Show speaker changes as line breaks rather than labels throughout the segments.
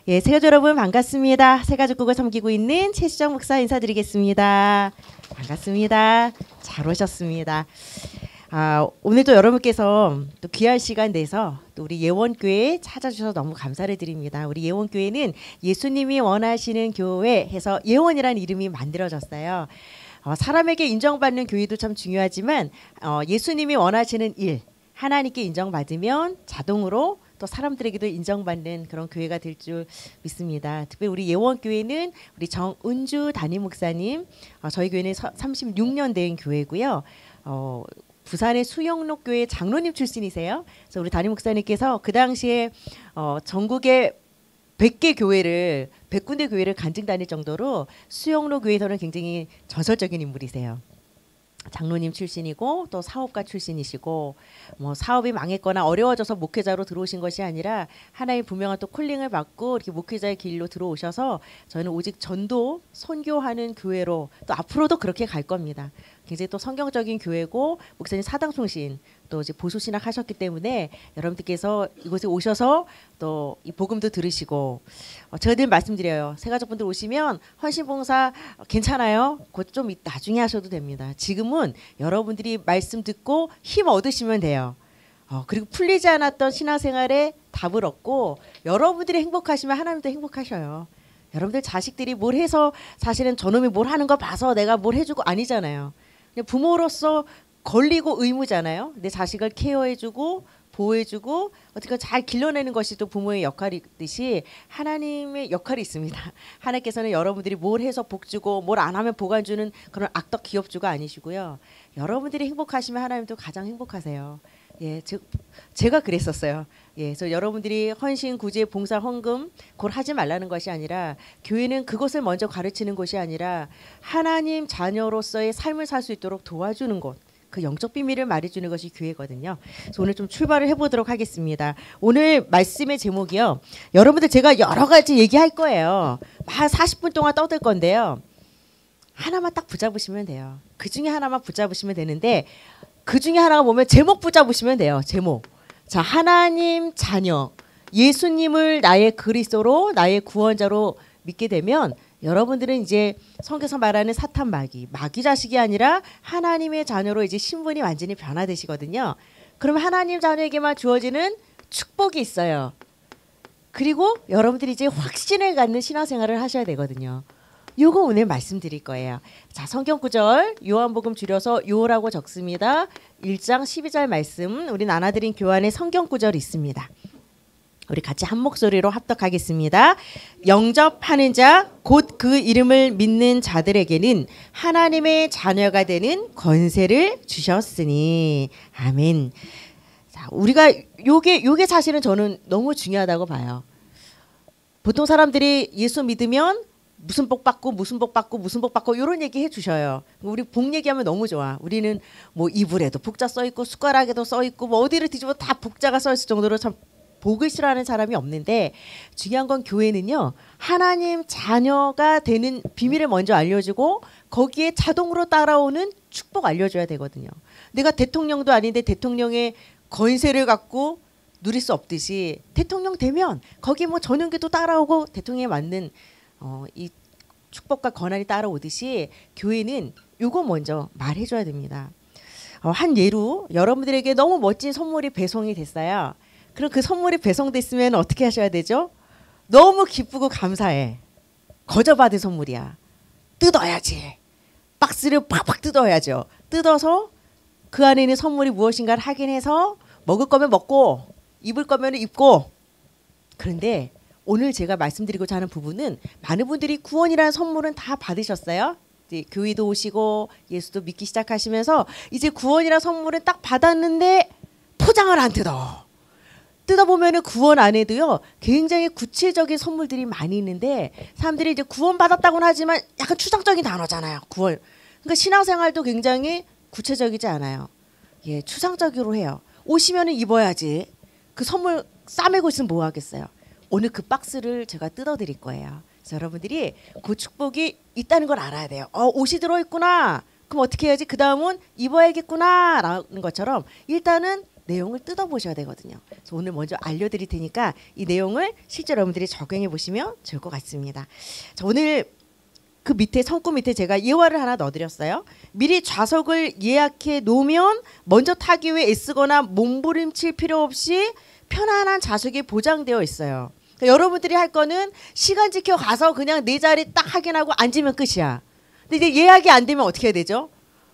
예, 새가족 여러분 반갑습니다. 새가족국을 섬기고 있는 최수정 목사 인사드리겠습니다. 반갑습니다. 잘 오셨습니다. 오늘도 여러분께서 또 귀한 시간 내서 또 우리 예원교회에 찾아주셔서 너무 감사를 드립니다. 우리 예원교회는 예수님이 원하시는 교회 해서 예원이라는 이름이 만들어졌어요. 사람에게 인정받는 교회도 참 중요하지만 예수님이 원하시는 일, 하나님께 인정받으면 자동으로 또 사람들에게도 인정받는 그런 교회가 될 줄 믿습니다. 특별히 우리 예원교회는 우리 정은주 담임 목사님, 저희 교회는 36년 된 교회고요. 부산의 수영록 교회 장로님 출신이세요. 그래서 우리 담임 목사님께서 그 당시에 전국의 100개 교회를 100군데 교회를 간증 다닐 정도로 수영록 교회에서는 굉장히 전설적인 인물이세요. 장로님 출신이고 또 사업가 출신이시고 뭐 사업이 망했거나 어려워져서 목회자로 들어오신 것이 아니라 하나의 분명한 또 콜링을 받고 이렇게 목회자의 길로 들어오셔서 저는 오직 전도 선교하는 교회로 또 앞으로도 그렇게 갈 겁니다. 굉장히 또 성경적인 교회고 목사님 사당 총신 또 이제 보수 신학 하셨기 때문에 여러분들께서 이곳에 오셔서 또 이 복음도 들으시고 제가 늘 말씀드려요. 새가족분들 오시면 헌신봉사 괜찮아요. 곧 좀 나중에 하셔도 됩니다. 지금은 여러분들이 말씀 듣고 힘 얻으시면 돼요. 그리고 풀리지 않았던 신앙생활에 답을 얻고 여러분들이 행복하시면 하나님도 행복하셔요. 여러분들 자식들이 뭘 해서 사실은 저놈이 뭘 하는 거 봐서 내가 뭘 해주고 아니잖아요. 그냥 부모로서 권리고 의무잖아요. 내 자식을 케어해주고 보호해주고 어떻게 잘 길러내는 것이 또 부모의 역할이듯이 하나님의 역할이 있습니다. 하나님께서는 여러분들이 뭘 해서 복 주고 뭘 안 하면 복 안 주는 그런 악덕 기업주가 아니시고요. 여러분들이 행복하시면 하나님도 가장 행복하세요. 예, 제가 그랬었어요. 예, 그래서 여러분들이 헌신, 구제, 봉사, 헌금 그걸 하지 말라는 것이 아니라 교회는 그것을 먼저 가르치는 곳이 아니라 하나님 자녀로서의 삶을 살 수 있도록 도와주는 곳. 그 영적 비밀을 말해주는 것이 교회거든요. 그래서 오늘 좀 출발을 해보도록 하겠습니다. 오늘 말씀의 제목이요. 여러분들 제가 여러 가지 얘기할 거예요. 한 40분 동안 떠들 건데요. 하나만 딱 붙잡으시면 돼요. 그 중에 하나만 붙잡으시면 되는데 그 중에 하나가 뭐면 제목 붙잡으시면 돼요. 제목. 자, 하나님 자녀, 예수님을 나의 그리스도로 나의 구원자로 믿게 되면 여러분들은 이제 성경에서 말하는 사탄 마귀 자식이 아니라 하나님의 자녀로 이제 신분이 완전히 변화되시거든요. 그러면 하나님 자녀에게만 주어지는 축복이 있어요. 그리고 여러분들이 이제 확신을 갖는 신앙생활을 하셔야 되거든요. 요거 오늘 말씀드릴 거예요. 자, 성경 구절 요한복음 줄여서 요라고 적습니다. 1장 12절 말씀 우리 나눠드린 교환의 성경 구절이 있습니다. 우리 같이 한 목소리로 합독하겠습니다. 영접하는 자, 곧 그 이름을 믿는 자들에게는 하나님의 자녀가 되는 권세를 주셨으니. 아멘. 자, 우리가 요게 사실은 저는 너무 중요하다고 봐요. 보통 사람들이 예수 믿으면 무슨 복 받고 무슨 복 받고 무슨 복 받고 이런 얘기 해주셔요. 우리 복 얘기하면 너무 좋아. 우리는 뭐 이불에도 복자 써 있고 숟가락에도 써 있고 뭐 어디를 뒤집어 다 복자가 써 있을 정도로 참 복을 싫어하는 사람이 없는데 중요한 건 교회는요. 하나님 자녀가 되는 비밀을 먼저 알려주고 거기에 자동으로 따라오는 축복 알려줘야 되거든요. 내가 대통령도 아닌데 대통령의 권세를 갖고 누릴 수 없듯이 대통령 되면 거기 뭐 전용기도 따라오고 대통령에 맞는 이 축복과 권한이 따라오듯이 교회는 요거 먼저 말해줘야 됩니다. 한 예로 여러분들에게 너무 멋진 선물이 배송이 됐어요. 그럼 그 선물이 배송됐으면 어떻게 하셔야 되죠? 너무 기쁘고 감사해. 거저 받은 선물이야. 뜯어야지. 박스를 팍팍 뜯어야죠. 뜯어서 그 안에 있는 선물이 무엇인가를 확인해서 먹을 거면 먹고 입을 거면 입고. 그런데 오늘 제가 말씀드리고자 하는 부분은 많은 분들이 구원이라는 선물은 다 받으셨어요. 이제 교회도 오시고 예수도 믿기 시작하시면서 이제 구원이라는 선물은 딱 받았는데 포장을 안 뜯어. 뜯어보면은 구원 안에도요 굉장히 구체적인 선물들이 많이 있는데 사람들이 이제 구원 받았다고는 하지만 약간 추상적인 단어잖아요. 구원. 그러니까 신앙생활도 굉장히 구체적이지 않아요. 예, 추상적으로 해요. 오시면은 입어야지. 그 선물 싸매고 있으면 뭐 하겠어요. 오늘 그 박스를 제가 뜯어드릴 거예요. 그래서 여러분들이 그 축복이 있다는 걸 알아야 돼요. 옷이 들어있구나. 그럼 어떻게 해야지? 그 다음은 입어야겠구나 라는 것처럼 일단은 내용을 뜯어보셔야 되거든요. 그래서 오늘 먼저 알려드릴 테니까 이 내용을 실제 여러분들이 적용해 보시면 좋을 것 같습니다. 자, 오늘 그 밑에 성구 밑에 제가 예화를 하나 넣어드렸어요. 미리 좌석을 예약해 놓으면 먼저 타기 위해 애쓰거나 몸부림칠 필요 없이 편안한 좌석이 보장되어 있어요. 그러니까 여러분들이 할 거는 시간 지켜 가서 그냥 내 자리 딱 확인하고 앉으면 끝이야. 근데 이제 예약이 안 되면 어떻게 해야 되죠?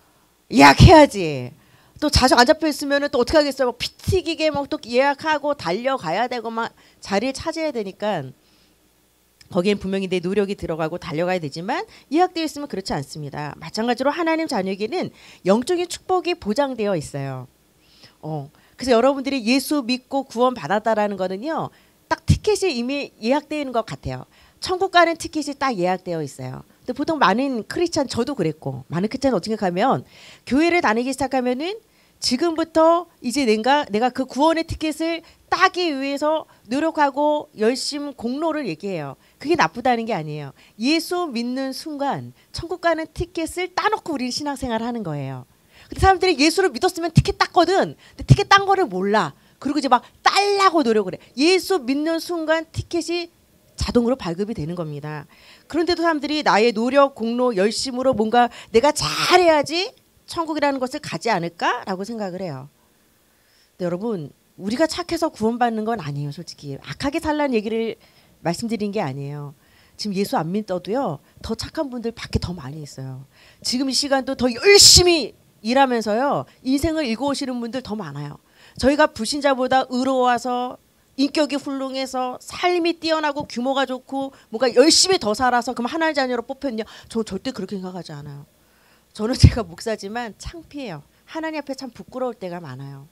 예약해야지. 또 좌석 안 잡혀 있으면 또 어떻게 하겠어요? 막 피 튀기게 막 또 예약하고 달려가야 되고 막 자리를 찾아야 되니까 거기엔 분명히 내 노력이 들어가고 달려가야 되지만 예약되어 있으면 그렇지 않습니다. 마찬가지로 하나님 자녀에게는 영적인 축복이 보장되어 있어요. 그래서 여러분들이 예수 믿고 구원 받았다라는 거는요. 딱 티켓이 이미 예약되어 있는 것 같아요. 천국 가는 티켓이 딱 예약되어 있어요. 근데 보통 많은 크리스찬 저도 그랬고 많은 크리스찬 어떻게 하면 교회를 다니기 시작하면은 지금부터 이제 내가 그 구원의 티켓을 따기 위해서 노력하고 열심 공로를 얘기해요. 그게 나쁘다는 게 아니에요. 예수 믿는 순간 천국 가는 티켓을 따놓고 우리는 신앙생활을 하는 거예요. 근데 사람들이 예수를 믿었으면 티켓 땄거든. 근데 티켓 딴 거를 몰라. 그리고 이제 막 딸라고 노력을 해. 예수 믿는 순간 티켓이 자동으로 발급이 되는 겁니다. 그런데도 사람들이 나의 노력, 공로, 열심으로 뭔가 내가 잘해야지 천국이라는 것을 가지 않을까라고 생각을 해요. 근데 여러분 우리가 착해서 구원받는 건 아니에요. 솔직히 악하게 살라는 얘기를 말씀드린 게 아니에요. 지금 예수 안 믿어도요. 더 착한 분들 밖에 더 많이 있어요. 지금 이 시간도 더 열심히 일하면서요. 인생을 읽어오시는 분들 더 많아요. 저희가 불신자보다 의로워서 인격이 훌륭해서 삶이 뛰어나고 규모가 좋고 뭔가 열심히 더 살아서 그럼 하나님 자녀로 뽑혔냐? 저 절대 그렇게 생각하지 않아요. 저는 제가 목사지만 창피해요. 하나님 앞에 참 부끄러울 때가 많아요.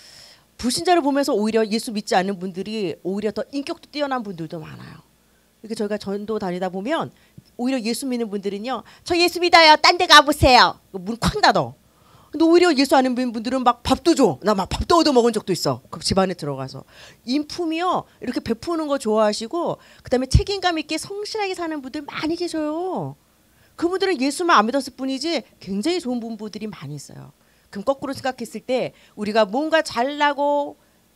불신자를 보면서 오히려 예수 믿지 않는 분들이 오히려 더 인격도 뛰어난 분들도 많아요. 이렇게 저희가 전도 다니다 보면 오히려 예수 믿는 분들은요. 저 예수 믿어요. 딴 데 가보세요. 문 쾅 닫어. 근데 오히려 예수 안 믿는 분들은 막 밥도 줘. 나 막 밥도 얻어 먹은 적도 있어. 그 집안에 들어가서. 인품이요. 이렇게 베푸는 거 좋아하시고 그다음에 책임감 있게 성실하게 사는 분들 많이 계셔요. 그분들은 예수만 안 믿었을 뿐이지 굉장히 좋은 분들이 많이 있어요. 그럼 거꾸로 생각했을 때 우리가 뭔가 잘나고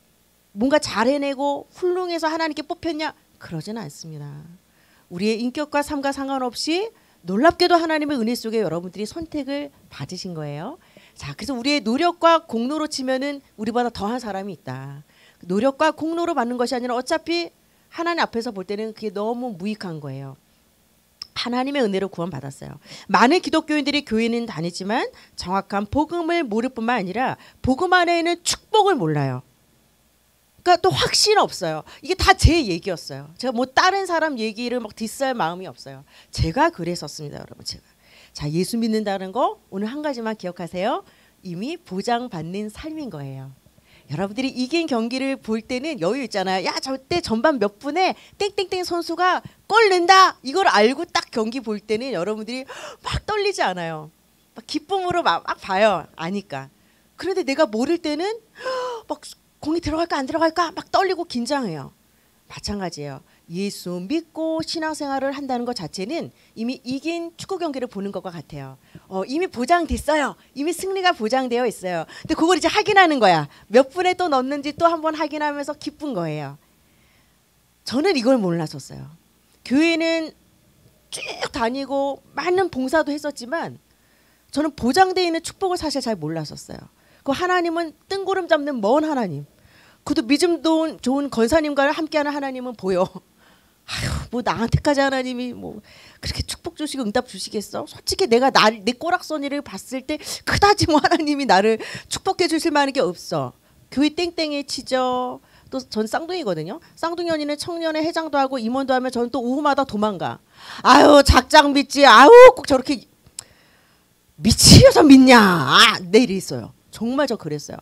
뭔가 잘 해내고 훌륭해서 하나님께 뽑혔냐? 그러지는 않습니다. 우리의 인격과 삶과 상관없이 놀랍게도 하나님의 은혜 속에 여러분들이 선택을 받으신 거예요. 자, 그래서 우리의 노력과 공로로 치면은 우리보다 더한 사람이 있다. 노력과 공로로 받는 것이 아니라 어차피 하나님 앞에서 볼 때는 그게 너무 무익한 거예요. 하나님의 은혜로 구원받았어요. 많은 기독교인들이 교회는 다니지만 정확한 복음을 모를 뿐만 아니라 복음 안에는 축복을 몰라요. 그러니까 또 확신 없어요. 이게 다 제 얘기였어요. 제가 뭐 다른 사람 얘기를 막 디스할 마음이 없어요. 제가 그랬었습니다, 여러분. 제가. 자, 예수 믿는다는 거 오늘 한 가지만 기억하세요. 이미 보장받는 삶인 거예요. 여러분들이 이긴 경기를 볼 때는 여유 있잖아요. 야, 저때 전반 몇 분에 땡땡땡 선수가 골 넣는다. 이걸 알고 딱 경기 볼 때는 여러분들이 막 떨리지 않아요. 막 기쁨으로 막 봐요. 아니까. 그런데 내가 모를 때는 막 공이 들어갈까 안 들어갈까 막 떨리고 긴장해요. 마찬가지예요. 예수 믿고 신앙생활을 한다는 것 자체는 이미 이긴 축구 경기를 보는 것과 같아요. 이미 보장됐어요. 이미 승리가 보장되어 있어요. 근데 그걸 이제 확인하는 거야. 몇 분에 또 넣는지 또 한번 확인하면서 기쁜 거예요. 저는 이걸 몰랐었어요. 교회는 쭉 다니고 많은 봉사도 했었지만 저는 보장되어 있는 축복을 사실 잘 몰랐었어요. 그 하나님은 뜬구름 잡는 먼 하나님. 그도 믿음도 좋은 권사님과 함께하는 하나님은 보여. 아휴, 뭐 나한테까지 하나님이 뭐 그렇게 축복 주시고 응답 주시겠어? 솔직히 내가 내 꼬락서니를 봤을 때 그다지 뭐 하나님이 나를 축복해 주실 만한 게 없어. 교회 땡땡이 치죠. 또 전 쌍둥이거든요. 쌍둥이 언니는 청년회 회장도 하고 임원도 하면 저는 또 오후마다 도망가. 아유, 작작 믿지. 아유, 꼭 저렇게 미치려서 믿냐. 아, 내일 있어요. 정말 저 그랬어요.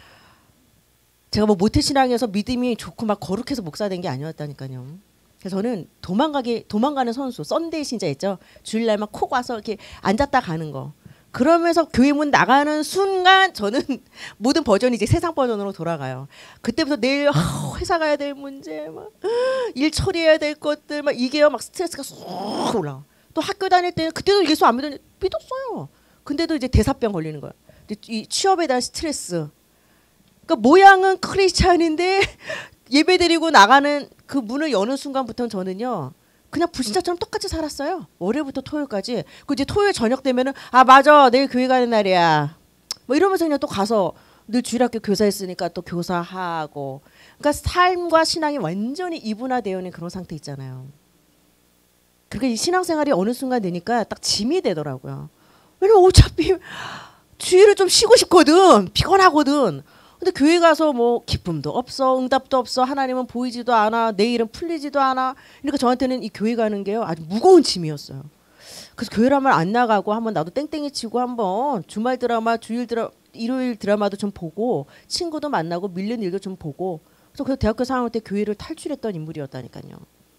제가 뭐 모태신앙에서 믿음이 좋고 막 거룩해서 목사 된 게 아니었다니까요. 그래서 저는 도망가는 선수, 썬데이 신자였죠. 주일날 막 콕 와서 이렇게 앉았다 가는 거. 그러면서 교회 문 나가는 순간 저는 모든 버전이 이제 세상 버전으로 돌아가요. 그때부터 내일 회사 가야 될 문제, 막 일 처리해야 될 것들, 막 이게요, 막 스트레스가 쏙 올라와. 또 학교 다닐 때는 그때도 예수 안 믿었어요. 근데도 이제 대사병 걸리는 거야. 이 취업에 대한 스트레스. 그러니까 모양은 크리스찬인데 예배드리고 나가는 그 문을 여는 순간부터는 저는요. 그냥 불신자처럼 똑같이 살았어요. 월요일부터 토요일까지. 그 이제 토요일 저녁 되면은 아 맞아 내일 교회 가는 날이야. 뭐 이러면서 그냥 또 가서 늘 주일학교 교사했으니까 또 교사하고. 그러니까 삶과 신앙이 완전히 이분화되어 있는 그런 상태 있잖아요. 그러니까 이 신앙생활이 어느 순간 되니까 딱 짐이 되더라고요. 왜냐면 어차피 주일을 좀 쉬고 싶거든. 피곤하거든. 근데 교회 가서 뭐 기쁨도 없어, 응답도 없어, 하나님은 보이지도 않아, 내일은 풀리지도 않아. 그러니까 저한테는 이 교회 가는 게요 아주 무거운 짐이었어요. 그래서 교회를 한번 안 나가고 한번 나도 땡땡이 치고 한번 주말 드라마, 일요일 드라마도 좀 보고 친구도 만나고 밀린 일도 좀 보고. 그래서 대학교 4학년 때 교회를 탈출했던 인물이었다니까요.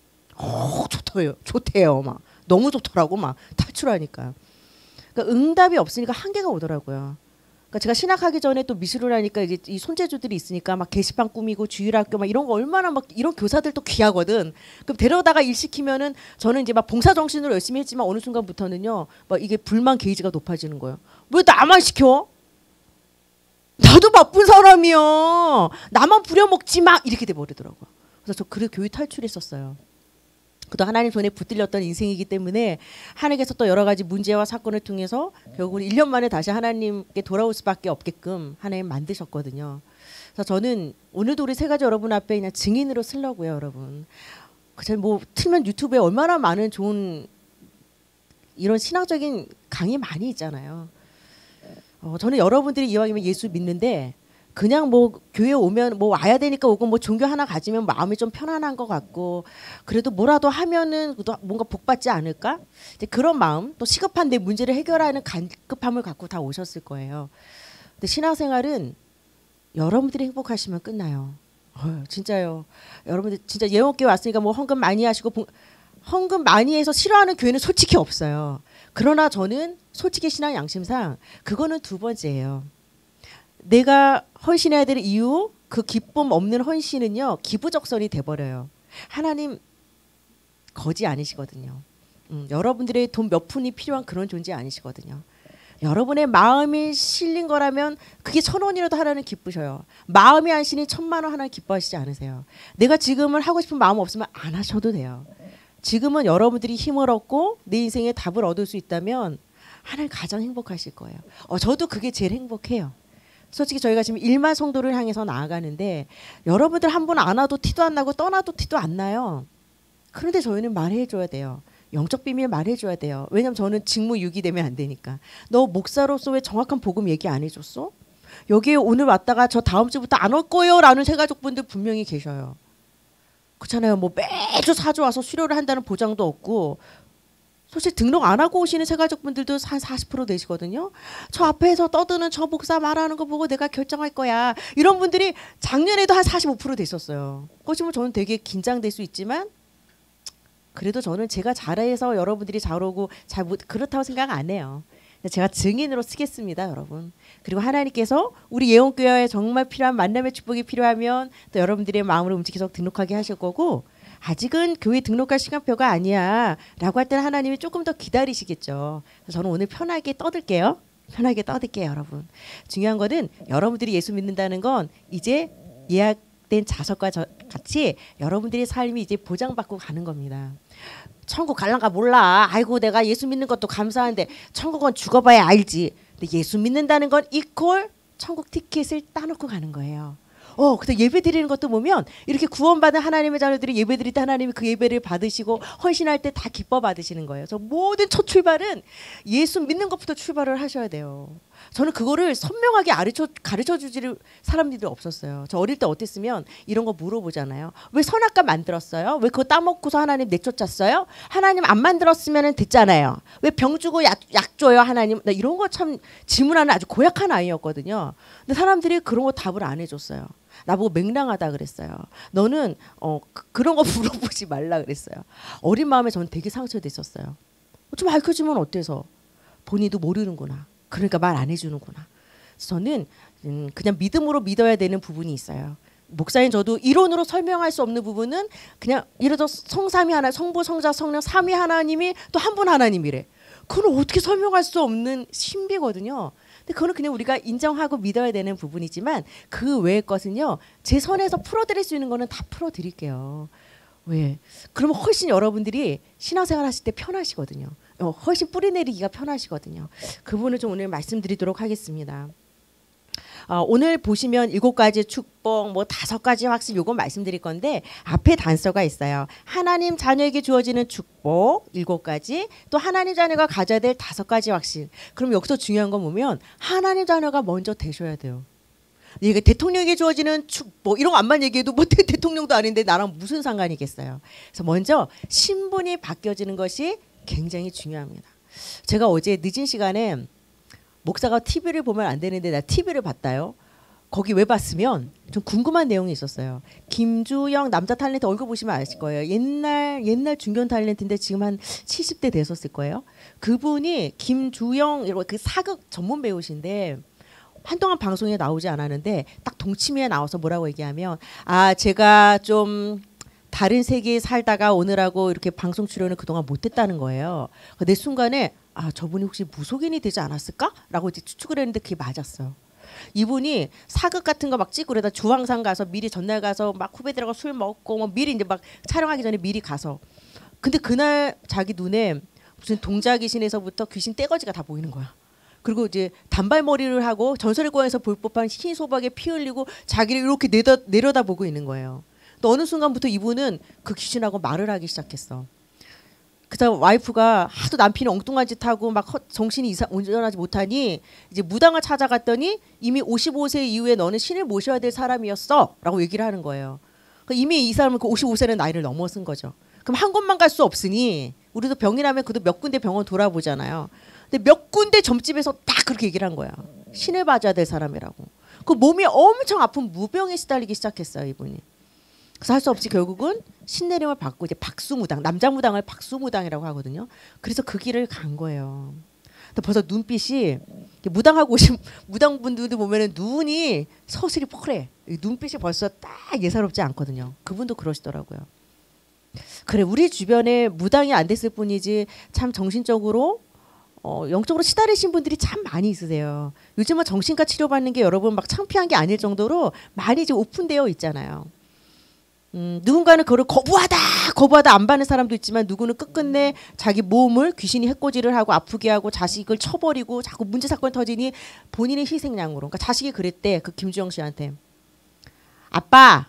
좋대요, 막 너무 좋더라고 막 탈출하니까. 그러니까 응답이 없으니까 한계가 오더라고요. 그러니까 제가 신학하기 전에 또 미술을 하니까 이제 이 손재주들이 있으니까 막 게시판 꾸미고 주일학교 막 이런 거 얼마나 막 이런 교사들 또 귀하거든. 그럼 데려다가 일 시키면은 저는 이제 막 봉사 정신으로 열심히 했지만 어느 순간부터는요, 막 이게 불만 게이지가 높아지는 거예요. 왜 나만 시켜? 나도 바쁜 사람이야. 나만 부려먹지 마 이렇게 돼 버리더라고요. 그래서 저 그래 교회 탈출했었어요. 그도 하나님 손에 붙들렸던 인생이기 때문에 하나님께서 또 여러 가지 문제와 사건을 통해서 결국은 1년 만에 다시 하나님께 돌아올 수밖에 없게끔 하나님 만드셨거든요. 그래서 저는 오늘도 우리 세 가지 여러분 앞에 그냥 증인으로 쓰려고요, 여러분. 그냥 뭐 틀면 유튜브에 얼마나 많은 좋은 이런 신앙적인 강의 많이 있잖아요. 저는 여러분들이 이왕이면 예수 믿는데 그냥 뭐 교회 오면 뭐 와야 되니까 오고 뭐 종교 하나 가지면 마음이 좀 편안한 것 같고 그래도 뭐라도 하면은 뭔가 복 받지 않을까? 이제 그런 마음 또 시급한데 문제를 해결하는 간급함을 갖고 다 오셨을 거예요. 근데 신앙생활은 여러분들이 행복하시면 끝나요. 진짜요. 여러분들 진짜 예원교회 왔으니까 뭐 헌금 많이 하시고 헌금 많이 해서 싫어하는 교회는 솔직히 없어요. 그러나 저는 솔직히 신앙 양심상 그거는 두 번째예요. 내가 헌신해야 될 이유 그 기쁨 없는 헌신은요 기부적선이 돼버려요. 하나님 거지 아니시거든요. 여러분들의 돈 몇 푼이 필요한 그런 존재 아니시거든요. 여러분의 마음이 실린 거라면 그게 1,000원이라도 하나님 기쁘셔요. 마음이 안 실린 1,000만 원 하나님 기뻐하시지 않으세요. 내가 지금은 하고 싶은 마음 없으면 안 하셔도 돼요. 지금은 여러분들이 힘을 얻고 내 인생에 답을 얻을 수 있다면 하나님 가장 행복하실 거예요. 저도 그게 제일 행복해요. 솔직히 저희가 지금 1만 성도를 향해서 나아가는데 여러분들 한 분 안 와도 티도 안 나고 떠나도 티도 안 나요. 그런데 저희는 말해줘야 돼요. 영적 비밀 말해줘야 돼요. 왜냐면 저는 직무유기 되면 안 되니까. 너 목사로서 왜 정확한 복음 얘기 안 해줬어? 여기에 오늘 왔다가 저 다음 주부터 안 올 거예요 라는 세가족분들 분명히 계셔요. 그렇잖아요. 뭐 매주 사주 와서 수료를 한다는 보장도 없고 솔직히 등록 안 하고 오시는 세가족분들도 한 40% 되시거든요. 저 앞에서 떠드는 저 목사 말하는 거 보고 내가 결정할 거야. 이런 분들이 작년에도 한 45% 됐었어요. 그것이면 저는 되게 긴장될 수 있지만 그래도 저는 제가 잘해서 여러분들이 잘 오고 그렇다고 생각 안 해요. 제가 증인으로 쓰겠습니다, 여러분. 그리고 하나님께서 우리 예원교회에 정말 필요한 만남의 축복이 필요하면 또 여러분들의 마음을 움직여서 등록하게 하실 거고 아직은 교회 등록할 시간표가 아니야 라고 할 때는 하나님이 조금 더 기다리시겠죠. 저는 오늘 편하게 떠들게요. 편하게 떠들게요, 여러분. 중요한 거는 여러분들이 예수 믿는다는 건 이제 예약된 자석과 같이 여러분들의 삶이 이제 보장받고 가는 겁니다. 천국 갈란가 몰라. 아이고 내가 예수 믿는 것도 감사한데 천국은 죽어봐야 알지. 근데 예수 믿는다는 건 이퀄 천국 티켓을 따놓고 가는 거예요. 근데 예배 드리는 것도 보면 이렇게 구원받은 하나님의 자녀들이 예배 드릴 때 하나님이 그 예배를 받으시고 헌신할 때 다 기뻐 받으시는 거예요. 그래서 모든 첫 출발은 예수 믿는 것부터 출발을 하셔야 돼요. 저는 그거를 선명하게 가르쳐 주질 사람들이 없었어요. 저 어릴 때 어땠으면 이런 거 물어보잖아요. 왜 선악과 만들었어요? 왜 그거 따먹고서 하나님 내쫓았어요? 하나님 안 만들었으면 됐잖아요. 왜 병 주고 약 줘요 하나님? 나 이런 거 참 질문하는 아주 고약한 아이였거든요. 근데 사람들이 그런 거 답을 안 해줬어요. 나보고 맹랑하다 그랬어요. 너는 그런 거 물어보지 말라 그랬어요. 어린 마음에 저는 되게 상처됐었어요. 좀 알려주면 어때서? 본인도 모르는구나. 그러니까 말 안 해주는구나. 저는 그냥 믿음으로 믿어야 되는 부분이 있어요. 목사인 저도 이론으로 설명할 수 없는 부분은 그냥 예를 들어 성삼위 하나, 성부, 성자, 성령 삼위 하나님이 또 한 분 하나님이래. 그건 어떻게 설명할 수 없는 신비거든요. 근데 그거는 그냥 우리가 인정하고 믿어야 되는 부분이지만 그 외의 것은요. 제 선에서 풀어드릴 수 있는 거는 다 풀어드릴게요. 왜? 그러면 훨씬 여러분들이 신앙생활 하실 때 편하시거든요. 훨씬 뿌리 내리기가 편하시거든요. 그 부분을 좀 오늘 말씀드리도록 하겠습니다. 오늘 보시면 7가지 축복, 뭐 5가지 확신 요거 말씀드릴 건데 앞에 단서가 있어요. 하나님 자녀에게 주어지는 축복 7가지, 또 하나님 자녀가 가져야 될 5가지 확신. 그럼 여기서 중요한 건 보면 하나님 자녀가 먼저 되셔야 돼요. 이게 대통령에게 주어지는 축복 이런 거 안만 얘기해도 뭐 대통령도 아닌데 나랑 무슨 상관이겠어요. 그래서 먼저 신분이 바뀌어지는 것이 굉장히 중요합니다. 제가 어제 늦은 시간에 목사가 TV를 보면 안 되는데 나 TV를 봤다요. 거기 왜 봤으면 좀 궁금한 내용이 있었어요. 김주영 남자 탤런트 얼굴 보시면 아실 거예요. 옛날 중견 탤런트인데 지금 한 70대 됐었을 거예요. 그분이 김주영 그 사극 전문 배우신데 한동안 방송에 나오지 않았는데 딱 동치미에 나와서 뭐라고 얘기하면 제가 좀 다른 세계에 살다가 오늘하고 이렇게 방송 출연을 그동안 못했다는 거예요. 내 순간에 저분이 혹시 무속인이 되지 않았을까? 라고 이제 추측을 했는데 그게 맞았어요. 이분이 사극 같은 거 막 찍고 그러다 주황산 가서 미리 전날 가서 막 후배들하고 술 먹고 뭐 미리 이제 막 촬영하기 전에 미리 가서 근데 그날 자기 눈에 무슨 동자 귀신에서부터 귀신 떼거지가 다 보이는 거야. 그리고 이제 단발머리를 하고 전설의 고향에서 볼 법한 흰 소박에 피 흘리고 자기를 이렇게 내려다보고 있는 거예요. 또 어느 순간부터 이분은 그 귀신하고 말을 하기 시작했어. 그다음 와이프가 하도 남편이 엉뚱한 짓 하고 막 정신이 온전하지 못하니 이제 무당을 찾아갔더니 이미 55세 이후에 너는 신을 모셔야 될 사람이었어라고 얘기를 하는 거예요. 이미 이 사람은 그 55세는 나이를 넘어선 거죠. 그럼 한 곳만 갈 수 없으니 우리도 병이 나면 그래도 몇 군데 병원 돌아보잖아요. 근데 몇 군데 점집에서 딱 그렇게 얘기를 한 거야. 신을 봐줘야 될 사람이라고. 그 몸이 엄청 아픈 무병에 시달리기 시작했어요, 이분이. 그래서 할 수 없이 결국은 신내림을 받고 이제 박수무당, 남자 무당을 박수무당이라고 하거든요. 그래서 그 길을 간 거예요. 근데 벌써 눈빛이 무당하고 오신 무당분들도 보면은 눈이 서슬이 펄해. 눈빛이 벌써 딱 예사롭지 않거든요. 그분도 그러시더라고요. 그래 우리 주변에 무당이 안 됐을 뿐이지 참 정신적으로 영적으로 시달리신 분들이 참 많이 있으세요. 요즘은 정신과 치료받는 게 여러분 막 창피한 게 아닐 정도로 많이 이제 오픈되어 있잖아요. 누군가는 그걸 거부하다 안 받는 사람도 있지만 누구는 끝끝내 자기 몸을 귀신이 해코지를 하고 아프게 하고 자식을 쳐버리고 자꾸 문제 사건 터지니 본인의 희생양으로. 그러니까 자식이 그랬대. 그 김주영 씨한테. 아빠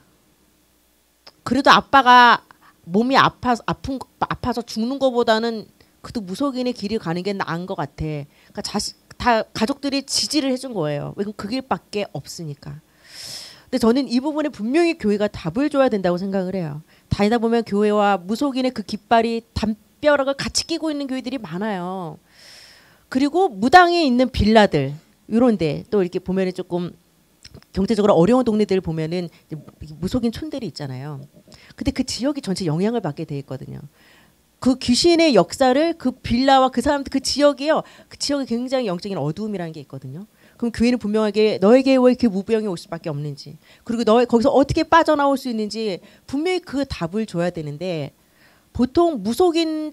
그래도 아빠가 몸이 아파서 죽는 것보다는 그래도 무속인의 길을 가는 게 나은 것 같아. 그러니까 다 가족들이 지지를 해준 거예요. 왜냐면 그 길밖에 없으니까. 근데 저는 이 부분에 분명히 교회가 답을 줘야 된다고 생각을 해요. 다니다 보면 교회와 무속인의 그 깃발이 담벼락을 같이 끼고 있는 교회들이 많아요. 그리고 무당에 있는 빌라들 이런데 또 이렇게 보면은 조금 경제적으로 어려운 동네들 보면은 무속인 촌들이 있잖아요. 근데 그 지역이 전체 영향을 받게 돼 있거든요. 그 귀신의 역사를 그 빌라와 그 사람들 그 지역이요. 그 지역에 굉장히 영적인 어두움이라는 게 있거든요. 그럼 교회는 분명하게 너에게 왜 이렇게 무병이 올 수밖에 없는지 그리고 너 거기서 어떻게 빠져나올 수 있는지 분명히 그 답을 줘야 되는데 보통 무속인인데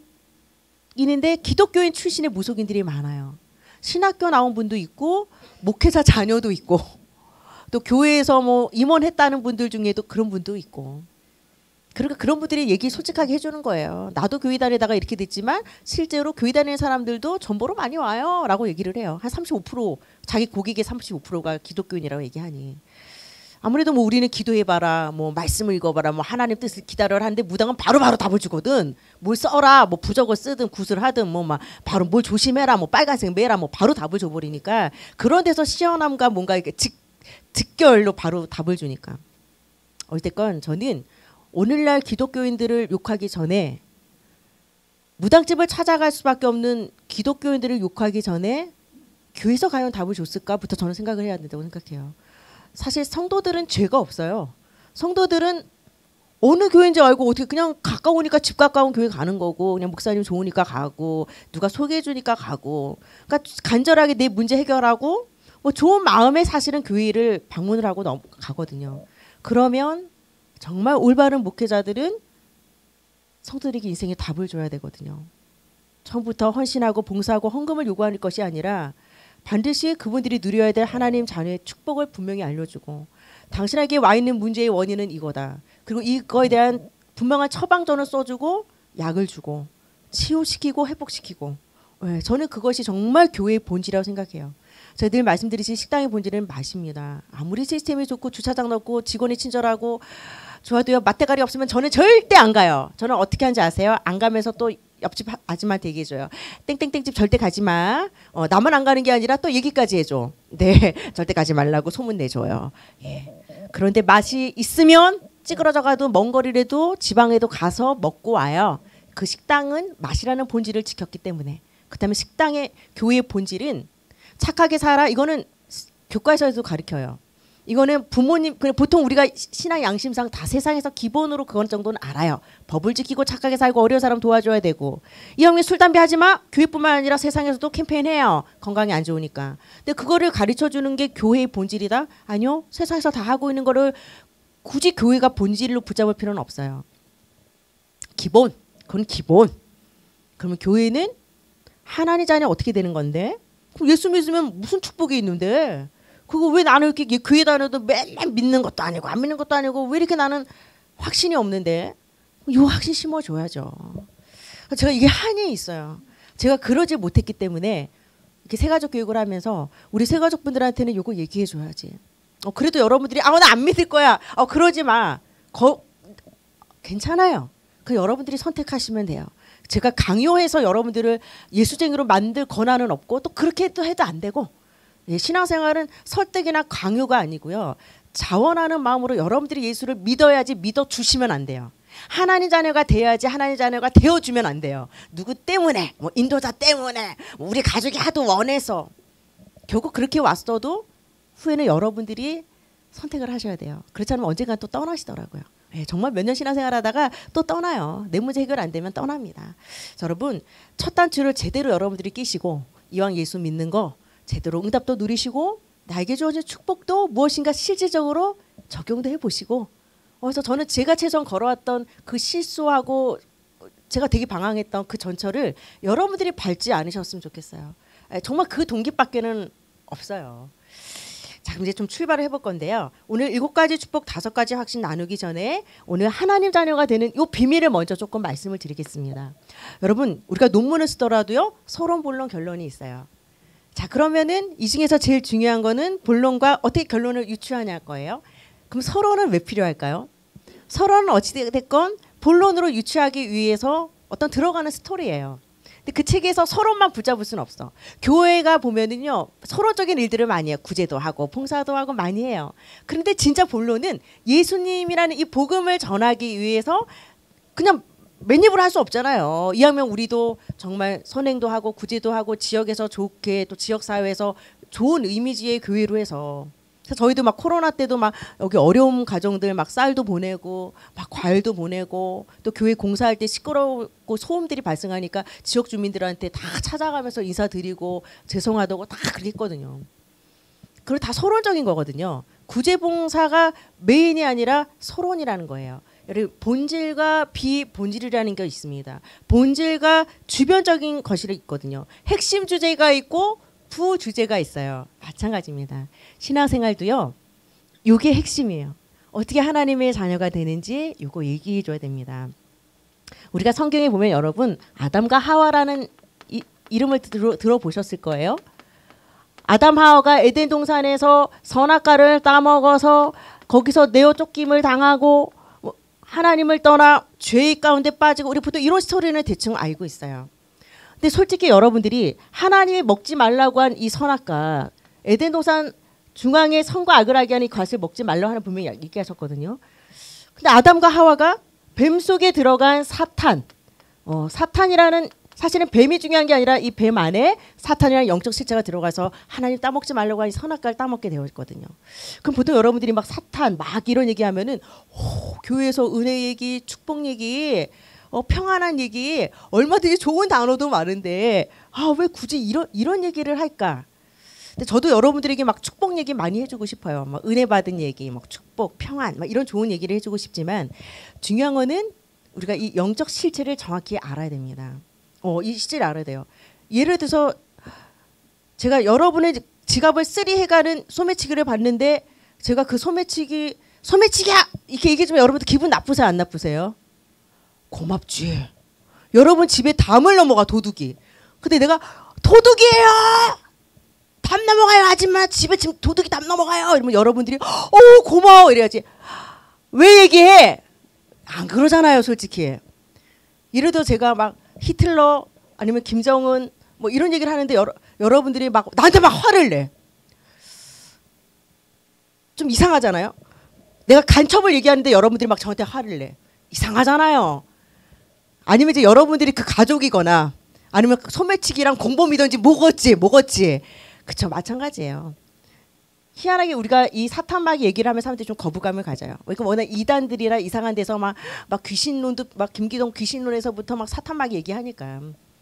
기독교인 출신의 무속인들이 많아요. 신학교 나온 분도 있고 목회자 자녀도 있고 또 교회에서 뭐 임원했다는 분들 중에도 그런 분도 있고 그러니까 그런 분들이 얘기 솔직하게 해주는 거예요. 나도 교회 다니다가 이렇게 됐지만 실제로 교회 다니는 사람들도 전보로 많이 와요 라고 얘기를 해요. 한 35% 자기 고객의 35%가 기독교인이라고 얘기하니 아무래도 뭐 우리는 기도해봐라 뭐 말씀을 읽어봐라 뭐 하나님 뜻을 기다려라 하는데 무당은 바로바로 답을 주거든. 뭘 써라 뭐 부적을 쓰든 굿을 하든 뭐 막 바로 뭘 조심해라 뭐 빨간색 매라 뭐 바로 답을 줘버리니까 그런 데서 시원함과 뭔가 이렇게 직결로 바로 답을 주니까 어쨌건 저는 오늘날 기독교인들을 욕하기 전에 무당집을 찾아갈 수밖에 없는 기독교인들을 욕하기 전에 교회에서 과연 답을 줬을까부터 저는 생각을 해야 된다고 생각해요. 사실 성도들은 죄가 없어요. 성도들은 어느 교회인지 알고 어떻게 그냥 가까우니까 집 가까운 교회 가는 거고 그냥 목사님 좋으니까 가고 누가 소개해 주니까 가고 그러니까 간절하게 내 문제 해결하고 뭐 좋은 마음에 사실은 교회를 방문을 하고 가거든요. 그러면 정말 올바른 목회자들은 성도들에게 인생에 답을 줘야 되거든요. 처음부터 헌신하고 봉사하고 헌금을 요구하는 것이 아니라 반드시 그분들이 누려야 될 하나님 자녀의 축복을 분명히 알려주고 당신에게 와 있는 문제의 원인은 이거다. 그리고 이거에 대한 분명한 처방전을 써주고 약을 주고 치유시키고 회복시키고 저는 그것이 정말 교회의 본질이라고 생각해요. 제가 늘 말씀드리듯이 식당의 본질은 맛입니다. 아무리 시스템이 좋고 주차장 넓고 직원이 친절하고 좋아도요. 맛대가리 없으면 저는 절대 안 가요. 저는 어떻게 하는지 아세요? 안 가면서 또 옆집 아줌마한테 얘기해줘요. 땡땡땡집 절대 가지 마. 나만 안 가는 게 아니라 또 얘기까지 해줘. 네, 절대 가지 말라고 소문 내줘요. 예. 그런데 맛이 있으면 찌그러져 가도 먼 거리라도 지방에도 가서 먹고 와요. 그 식당은 맛이라는 본질을 지켰기 때문에. 그다음에 식당의 교회의 본질은 착하게 살아. 이거는 교과서에도 가르쳐요. 이거는 부모님 그냥 보통 우리가 신앙 양심상 다 세상에서 기본으로 그건 정도는 알아요. 법을 지키고 착하게 살고 어려운 사람 도와줘야 되고 이 형님 술 담배 하지 마. 교회뿐만 아니라 세상에서도 캠페인해요. 건강이 안 좋으니까. 근데 그거를 가르쳐주는 게 교회의 본질이다? 아니요. 세상에서 다 하고 있는 거를 굳이 교회가 본질로 붙잡을 필요는 없어요. 기본. 그건 기본. 그러면 교회는 하나님 자녀 어떻게 되는 건데? 그럼 예수 믿으면 무슨 축복이 있는데? 그거 왜 나는 이렇게 교회 다녀도 맨날 믿는 것도 아니고 안 믿는 것도 아니고 왜 이렇게 나는 확신이 없는데? 이 확신 심어줘야죠. 제가 이게 한이 있어요. 제가 그러지 못했기 때문에 이렇게 세가족 교육을 하면서 우리 세가족분들한테는 이거 얘기해줘야지. 그래도 여러분들이 나 안 믿을 거야. 그러지 마. 괜찮아요. 그 여러분들이 선택하시면 돼요. 제가 강요해서 여러분들을 예수쟁이로 만들 권한은 없고 또 그렇게 해도 안 되고 신앙생활은 설득이나 강요가 아니고요. 자원하는 마음으로 여러분들이 예수를 믿어야지 믿어주시면 안 돼요. 하나님 자녀가 돼야지 하나님 자녀가 되어주면 안 돼요. 누구 때문에 인도자 때문에 우리 가족이 하도 원해서 결국 그렇게 왔어도 후에는 여러분들이 선택을 하셔야 돼요. 그렇지 않으면 언젠간 또 떠나시더라고요. 정말 몇 년 신앙생활하다가 또 떠나요. 내 문제 해결 안 되면 떠납니다. 여러분 첫 단추를 제대로 여러분들이 끼시고 이왕 예수 믿는 거 제대로 응답도 누리시고 나에게 주어진 축복도 무엇인가 실질적으로 적용도 해보시고 그래서 저는 제가 최소한 걸어왔던 그 실수하고 제가 되게 방황했던 그 전철을 여러분들이 밟지 않으셨으면 좋겠어요. 정말 그 동기밖에는 없어요. 자, 그럼 이제 좀 출발을 해볼 건데요. 오늘 7가지 축복 5가지 확신 나누기 전에 오늘 하나님 자녀가 되는 이 비밀을 먼저 조금 말씀을 드리겠습니다. 여러분 우리가 논문을 쓰더라도요. 서론, 본론, 결론이 있어요. 자, 그러면은 이 중에서 제일 중요한 거는 본론과 어떻게 결론을 유추하냐 거예요. 그럼 서론은 왜 필요할까요? 서론은 어찌됐건 본론으로 유추하기 위해서 어떤 들어가는 스토리예요. 근데 그 책에서 서론만 붙잡을 수는 없어. 교회가 보면은요 서론적인 일들을 많이 해요. 구제도 하고 봉사도 하고 많이 해요. 그런데 진짜 본론은 예수님이라는 이 복음을 전하기 위해서 그냥 맨입으로 할 수 없잖아요. 이왕이면 우리도 정말 선행도 하고 구제도 하고 지역에서 좋게 또 지역 사회에서 좋은 이미지의 교회로 해서 저희도 막 코로나 때도 막 여기 어려운 가정들 막 쌀도 보내고 막 과일도 보내고 또 교회 공사할 때 시끄럽고 소음들이 발생하니까 지역 주민들한테 다 찾아가면서 인사드리고 죄송하다고 다 그랬거든요. 그리고 다 서론적인 거거든요. 구제봉사가 메인이 아니라 서론이라는 거예요. 본질과 비본질이라는 게 있습니다. 본질과 주변적인 것이 있거든요. 핵심 주제가 있고 부주제가 있어요. 마찬가지입니다. 신앙생활도요. 이게 핵심이에요. 어떻게 하나님의 자녀가 되는지 이거 얘기해 줘야 됩니다. 우리가 성경에 보면 여러분 아담과 하와라는 이름을 들어보셨을 거예요. 아담 하와가 에덴 동산에서 선악과를 따먹어서 거기서 내어 쫓김을 당하고 하나님을 떠나 죄의 가운데 빠지고 우리 보통 이런 스토리는 대충 알고 있어요. 근데 솔직히 여러분들이 하나님이 먹지 말라고 한 이 선악과 에덴 동산 중앙에 선과 악을 하게 하는 이 과실 먹지 말라고 하는 분명히 얘기하셨거든요. 근데 아담과 하와가 뱀 속에 들어간 사탄, 사탄이라는 사실은 뱀이 중요한 게 아니라 이 뱀 안에 사탄이라는 영적 실체가 들어가서 하나님 따먹지 말라고 한 이 선악과를 따먹게 되어 있거든요. 그럼 보통 여러분들이 막 사탄 막 이런 얘기하면은 교회에서 은혜 얘기, 축복 얘기, 평안한 얘기 얼마든지 좋은 단어도 많은데 왜 굳이 이런 얘기를 할까? 근데 저도 여러분들에게 막 축복 얘기 많이 해주고 싶어요. 막 은혜 받은 얘기, 막 축복, 평안, 막 이런 좋은 얘기를 해주고 싶지만 중요한 거는 우리가 이 영적 실체를 정확히 알아야 됩니다. 이 실체를 알아야 돼요. 예를 들어서 제가 여러분의 지갑을 쓰리해가는 소매치기를 봤는데 제가 그 소매치기야 이렇게 얘기해주면 여러분들 기분 나쁘세요 안 나쁘세요? 고맙지. 여러분 집에 담을 넘어가 도둑이. 근데 내가 도둑이에요. 담 넘어가요 아줌마 집에 지금 도둑이 담 넘어가요. 이러면 여러분들이 고마워 이래야지. 왜 얘기해? 안 그러잖아요 솔직히. 이래도 제가 막 히틀러 아니면 김정은 뭐 이런 얘기를 하는데 여러분들이 막 나한테 막 화를 내. 좀 이상하잖아요. 내가 간첩을 얘기하는데 여러분들이 막 저한테 화를 내. 이상하잖아요. 아니면 이제 여러분들이 그 가족이거나 아니면 소매치기랑 공범이든지 뭐겠지. 그쵸 마찬가지예요. 희한하게 우리가 이 사탄마귀 얘기를 하면 사람들이 좀 거부감을 가져요. 그러니까 워낙 이단들이라 이상한 데서 막 귀신론도 막 김기동 귀신론에서부터 막 사탄마귀 얘기하니까.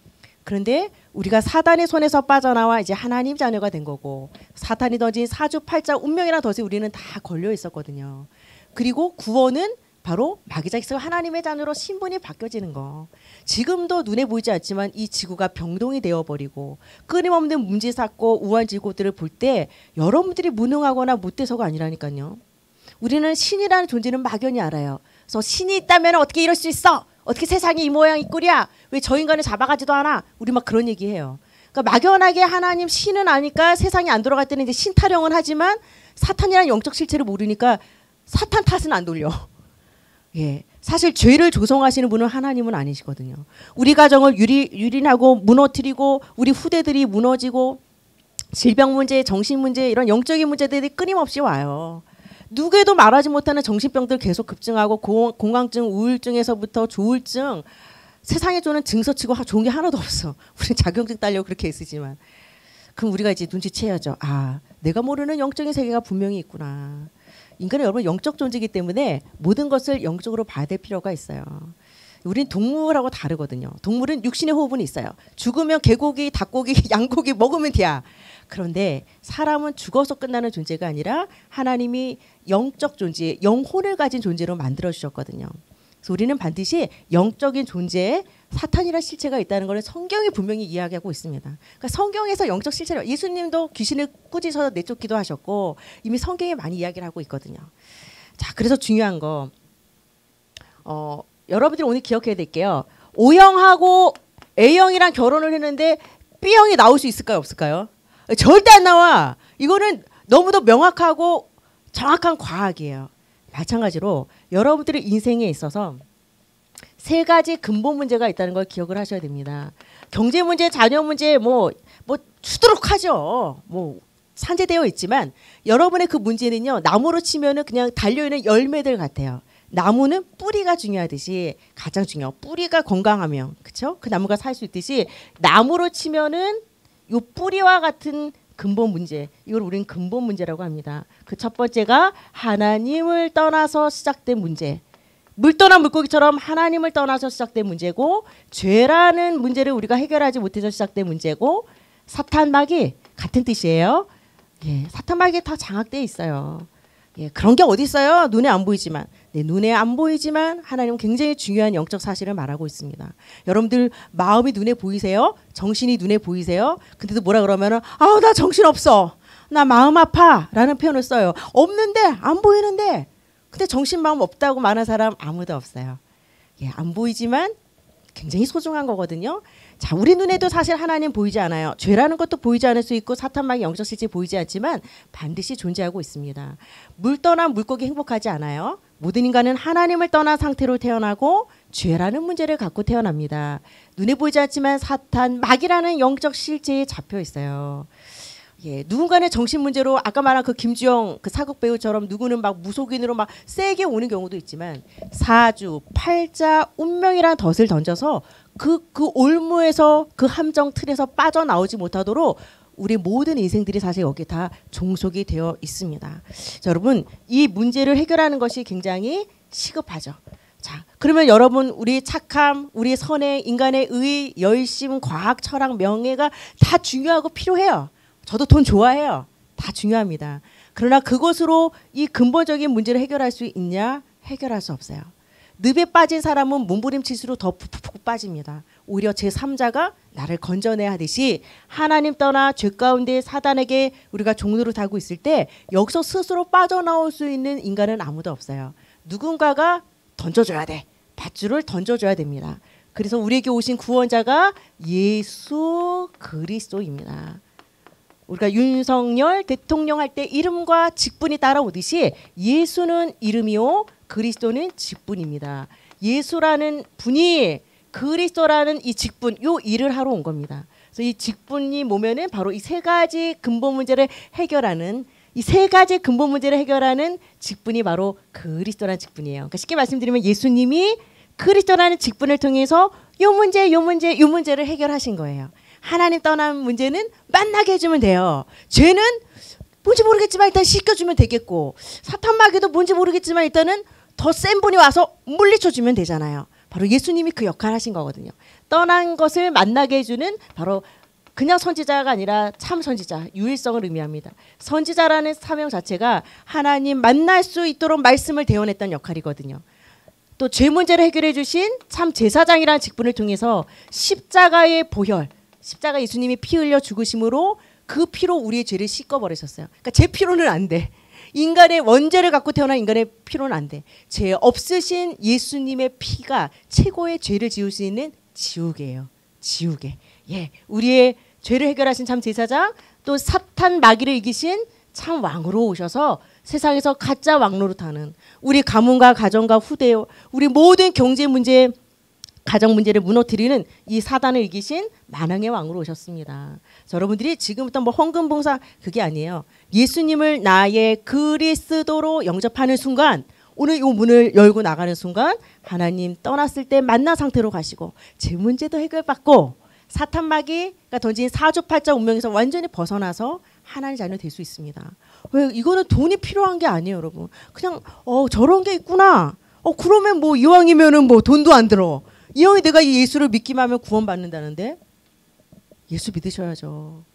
그런데 우리가 사단의 손에서 빠져나와 이제 하나님 자녀가 된 거고 사탄이 던진 사주팔자 운명이라는 덫에 우리는 다 걸려 있었거든요. 그리고 구원은 바로 마귀자 기성 하나님의 자녀로 신분이 바뀌어지는 거. 지금도 눈에 보이지 않지만 이 지구가 병동이 되어버리고 끊임없는 문제 쌓고 우환지고들을 볼 때 여러분들이 무능하거나 못돼서가 아니라니까요. 우리는 신이라는 존재는 막연히 알아요. 그래서 신이 있다면 어떻게 이럴 수 있어? 어떻게 세상이 이 모양 이 꼴이야? 왜 저 인간을 잡아가지도 않아? 우리 막 그런 얘기해요. 그러니까 막연하게 하나님 신은 아니까 세상이 안 돌아갈 때는 이제 신 타령은 하지만 사탄이라는 영적 실체를 모르니까 사탄 탓은 안 돌려. 예, 사실 죄를 조성하시는 분은 하나님은 아니시거든요. 우리 가정을 유린하고 무너뜨리고 우리 후대들이 무너지고 질병 문제, 정신 문제 이런 영적인 문제들이 끊임없이 와요. 누구에도 말하지 못하는 정신병들 계속 급증하고 공황증, 우울증에서부터 조울증 세상에 주는 증서치고 좋은 게 하나도 없어. 우리 자격증 따려고 그렇게 애쓰지만 그럼 우리가 이제 눈치채야죠. 아, 내가 모르는 영적인 세계가 분명히 있구나. 인간은 여러분 영적 존재이기 때문에 모든 것을 영적으로 봐야 될 필요가 있어요. 우린 동물하고 다르거든요. 동물은 육신의 호흡은 있어요. 죽으면 개고기, 닭고기, 양고기 먹으면 돼야. 그런데 사람은 죽어서 끝나는 존재가 아니라 하나님이 영적 존재, 영혼을 가진 존재로 만들어 주셨거든요. 그래서 우리는 반드시 영적인 존재에 사탄이라는 실체가 있다는 걸 성경이 분명히 이야기하고 있습니다. 그러니까 성경에서 영적 실체를 예수님도 귀신을 꾸짖어서 내쫓기도 하셨고 이미 성경에 많이 이야기를 하고 있거든요. 자, 그래서 중요한 거 여러분들이 오늘 기억해야 될게요. O형하고 A형이랑 결혼을 했는데 B형이 나올 수 있을까요? 없을까요? 절대 안 나와. 이거는 너무도 명확하고 정확한 과학이에요. 마찬가지로 여러분들의 인생에 있어서 세 가지 근본 문제가 있다는 걸 기억을 하셔야 됩니다. 경제 문제, 자녀 문제 뭐 추도록하죠. 뭐 산재되어 있지만 여러분의 그 문제는요. 나무로 치면은 그냥 달려있는 열매들 같아요. 나무는 뿌리가 중요하듯이 가장 중요. 뿌리가 건강하면 그렇죠? 그 나무가 살 수 있듯이 나무로 치면은 요 뿌리와 같은 근본 문제. 이걸 우리는 근본 문제라고 합니다. 그 첫 번째가 하나님을 떠나서 시작된 문제. 물 떠난 물고기처럼 하나님을 떠나서 시작된 문제고 죄라는 문제를 우리가 해결하지 못해서 시작된 문제고 사탄 마귀 같은 뜻이에요. 예, 사탄 마귀에 다 장악되어 있어요. 예, 그런 게 어디 있어요? 눈에 안 보이지만. 네, 눈에 안 보이지만 하나님은 굉장히 중요한 영적 사실을 말하고 있습니다. 여러분들 마음이 눈에 보이세요? 정신이 눈에 보이세요? 근데도 뭐라 그러면은 아우 나 정신 없어. 나 마음 아파. 라는 표현을 써요. 없는데 안 보이는데 근데 정신 마음 없다고 말하는 사람 아무도 없어요. 예, 안 보이지만 굉장히 소중한 거거든요. 자, 우리 눈에도 사실 하나님 보이지 않아요. 죄라는 것도 보이지 않을 수 있고 사탄마귀 영적 실제 보이지 않지만 반드시 존재하고 있습니다. 물 떠난 물고기 행복하지 않아요. 모든 인간은 하나님을 떠난 상태로 태어나고 죄라는 문제를 갖고 태어납니다. 눈에 보이지 않지만 사탄, 마귀라는 영적 실제에 잡혀 있어요. 예, 누군가는 정신 문제로 아까 말한 그 김주영 그 사극 배우처럼 누구는 막 무속인으로 막 세게 오는 경우도 있지만 사주, 팔자, 운명이라는 덫을 던져서 그 올무에서 그 함정 틀에서 빠져나오지 못하도록 우리 모든 인생들이 사실 여기 다 종속이 되어 있습니다. 자, 여러분 이 문제를 해결하는 것이 굉장히 시급하죠. 자, 그러면 여러분 우리 착함, 우리 선행, 인간의 의, 열심, 과학, 철학, 명예가 다 중요하고 필요해요. 저도 돈 좋아해요. 다 중요합니다. 그러나 그것으로 이 근본적인 문제를 해결할 수 있냐? 해결할 수 없어요. 늪에 빠진 사람은 몸부림칠수록 더 푹푹 빠집니다. 오히려 제3자가 나를 건져내야 하듯이 하나님 떠나 죄 가운데 사단에게 우리가 종로로 타고 있을 때 여기서 스스로 빠져나올 수 있는 인간은 아무도 없어요. 누군가가 던져줘야 돼. 밧줄을 던져줘야 됩니다. 그래서 우리에게 오신 구원자가 예수 그리스도입니다. 우리가 윤석열 대통령 할 때 이름과 직분이 따라오듯이 예수는 이름이요 그리스도는 직분입니다. 예수라는 분이 그리스도라는 이 직분, 요 일을 하러 온 겁니다. 그래서 이 직분이 뭐면은 바로 이 세 가지 근본 문제를 해결하는 이 세 가지 근본 문제를 해결하는 직분이 바로 그리스도라는 직분이에요. 그러니까 쉽게 말씀드리면 예수님이 그리스도라는 직분을 통해서 요 문제를 해결하신 거예요. 하나님 떠난 문제는 만나게 해주면 돼요. 죄는 뭔지 모르겠지만 일단 씻겨주면 되겠고 사탄 마귀도 뭔지 모르겠지만 일단은 더 센 분이 와서 물리쳐주면 되잖아요. 바로 예수님이 그 역할을 하신 거거든요. 떠난 것을 만나게 해주는 바로 그냥 선지자가 아니라 참 선지자, 유일성을 의미합니다. 선지자라는 사명 자체가 하나님 만날 수 있도록 말씀을 대언했던 역할이거든요. 또 죄 문제를 해결해 주신 참 제사장이라는 직분을 통해서 십자가의 보혈, 십자가 예수님이 피 흘려 죽으심으로 그 피로 우리의 죄를 씻어버리셨어요. 그러니까 제 피로는 안 돼. 인간의 원죄를 갖고 태어난 인간의 피로는 안 돼. 죄 없으신 예수님의 피가 최고의 죄를 지울 수 있는 지우개예요. 지우개. 예, 우리의 죄를 해결하신 참 제사장, 또 사탄 마귀를 이기신 참 왕으로 오셔서 세상에서 가짜 왕노릇하는 우리 가문과 가정과 후대, 우리 모든 경제 문제, 가정 문제를 무너뜨리는 이 사단을 이기신 만왕의 왕으로 오셨습니다. 여러분들이 지금부터 뭐 헌금 봉사 그게 아니에요. 예수님을 나의 그리스도로 영접하는 순간, 오늘 이 문을 열고 나가는 순간 하나님 떠났을 때 만난 상태로 가시고 제 문제도 해결받고 사탄 마귀가 던진 사주팔자 운명에서 완전히 벗어나서 하나님 자녀 될 수 있습니다. 왜 이거는 돈이 필요한 게 아니에요, 여러분. 그냥 저런 게 있구나. 그러면 뭐 이왕이면은 뭐 돈도 안 들어. 이왕이 내가 이 예수를 믿기만 하면 구원받는다는데 예수 믿으셔야죠.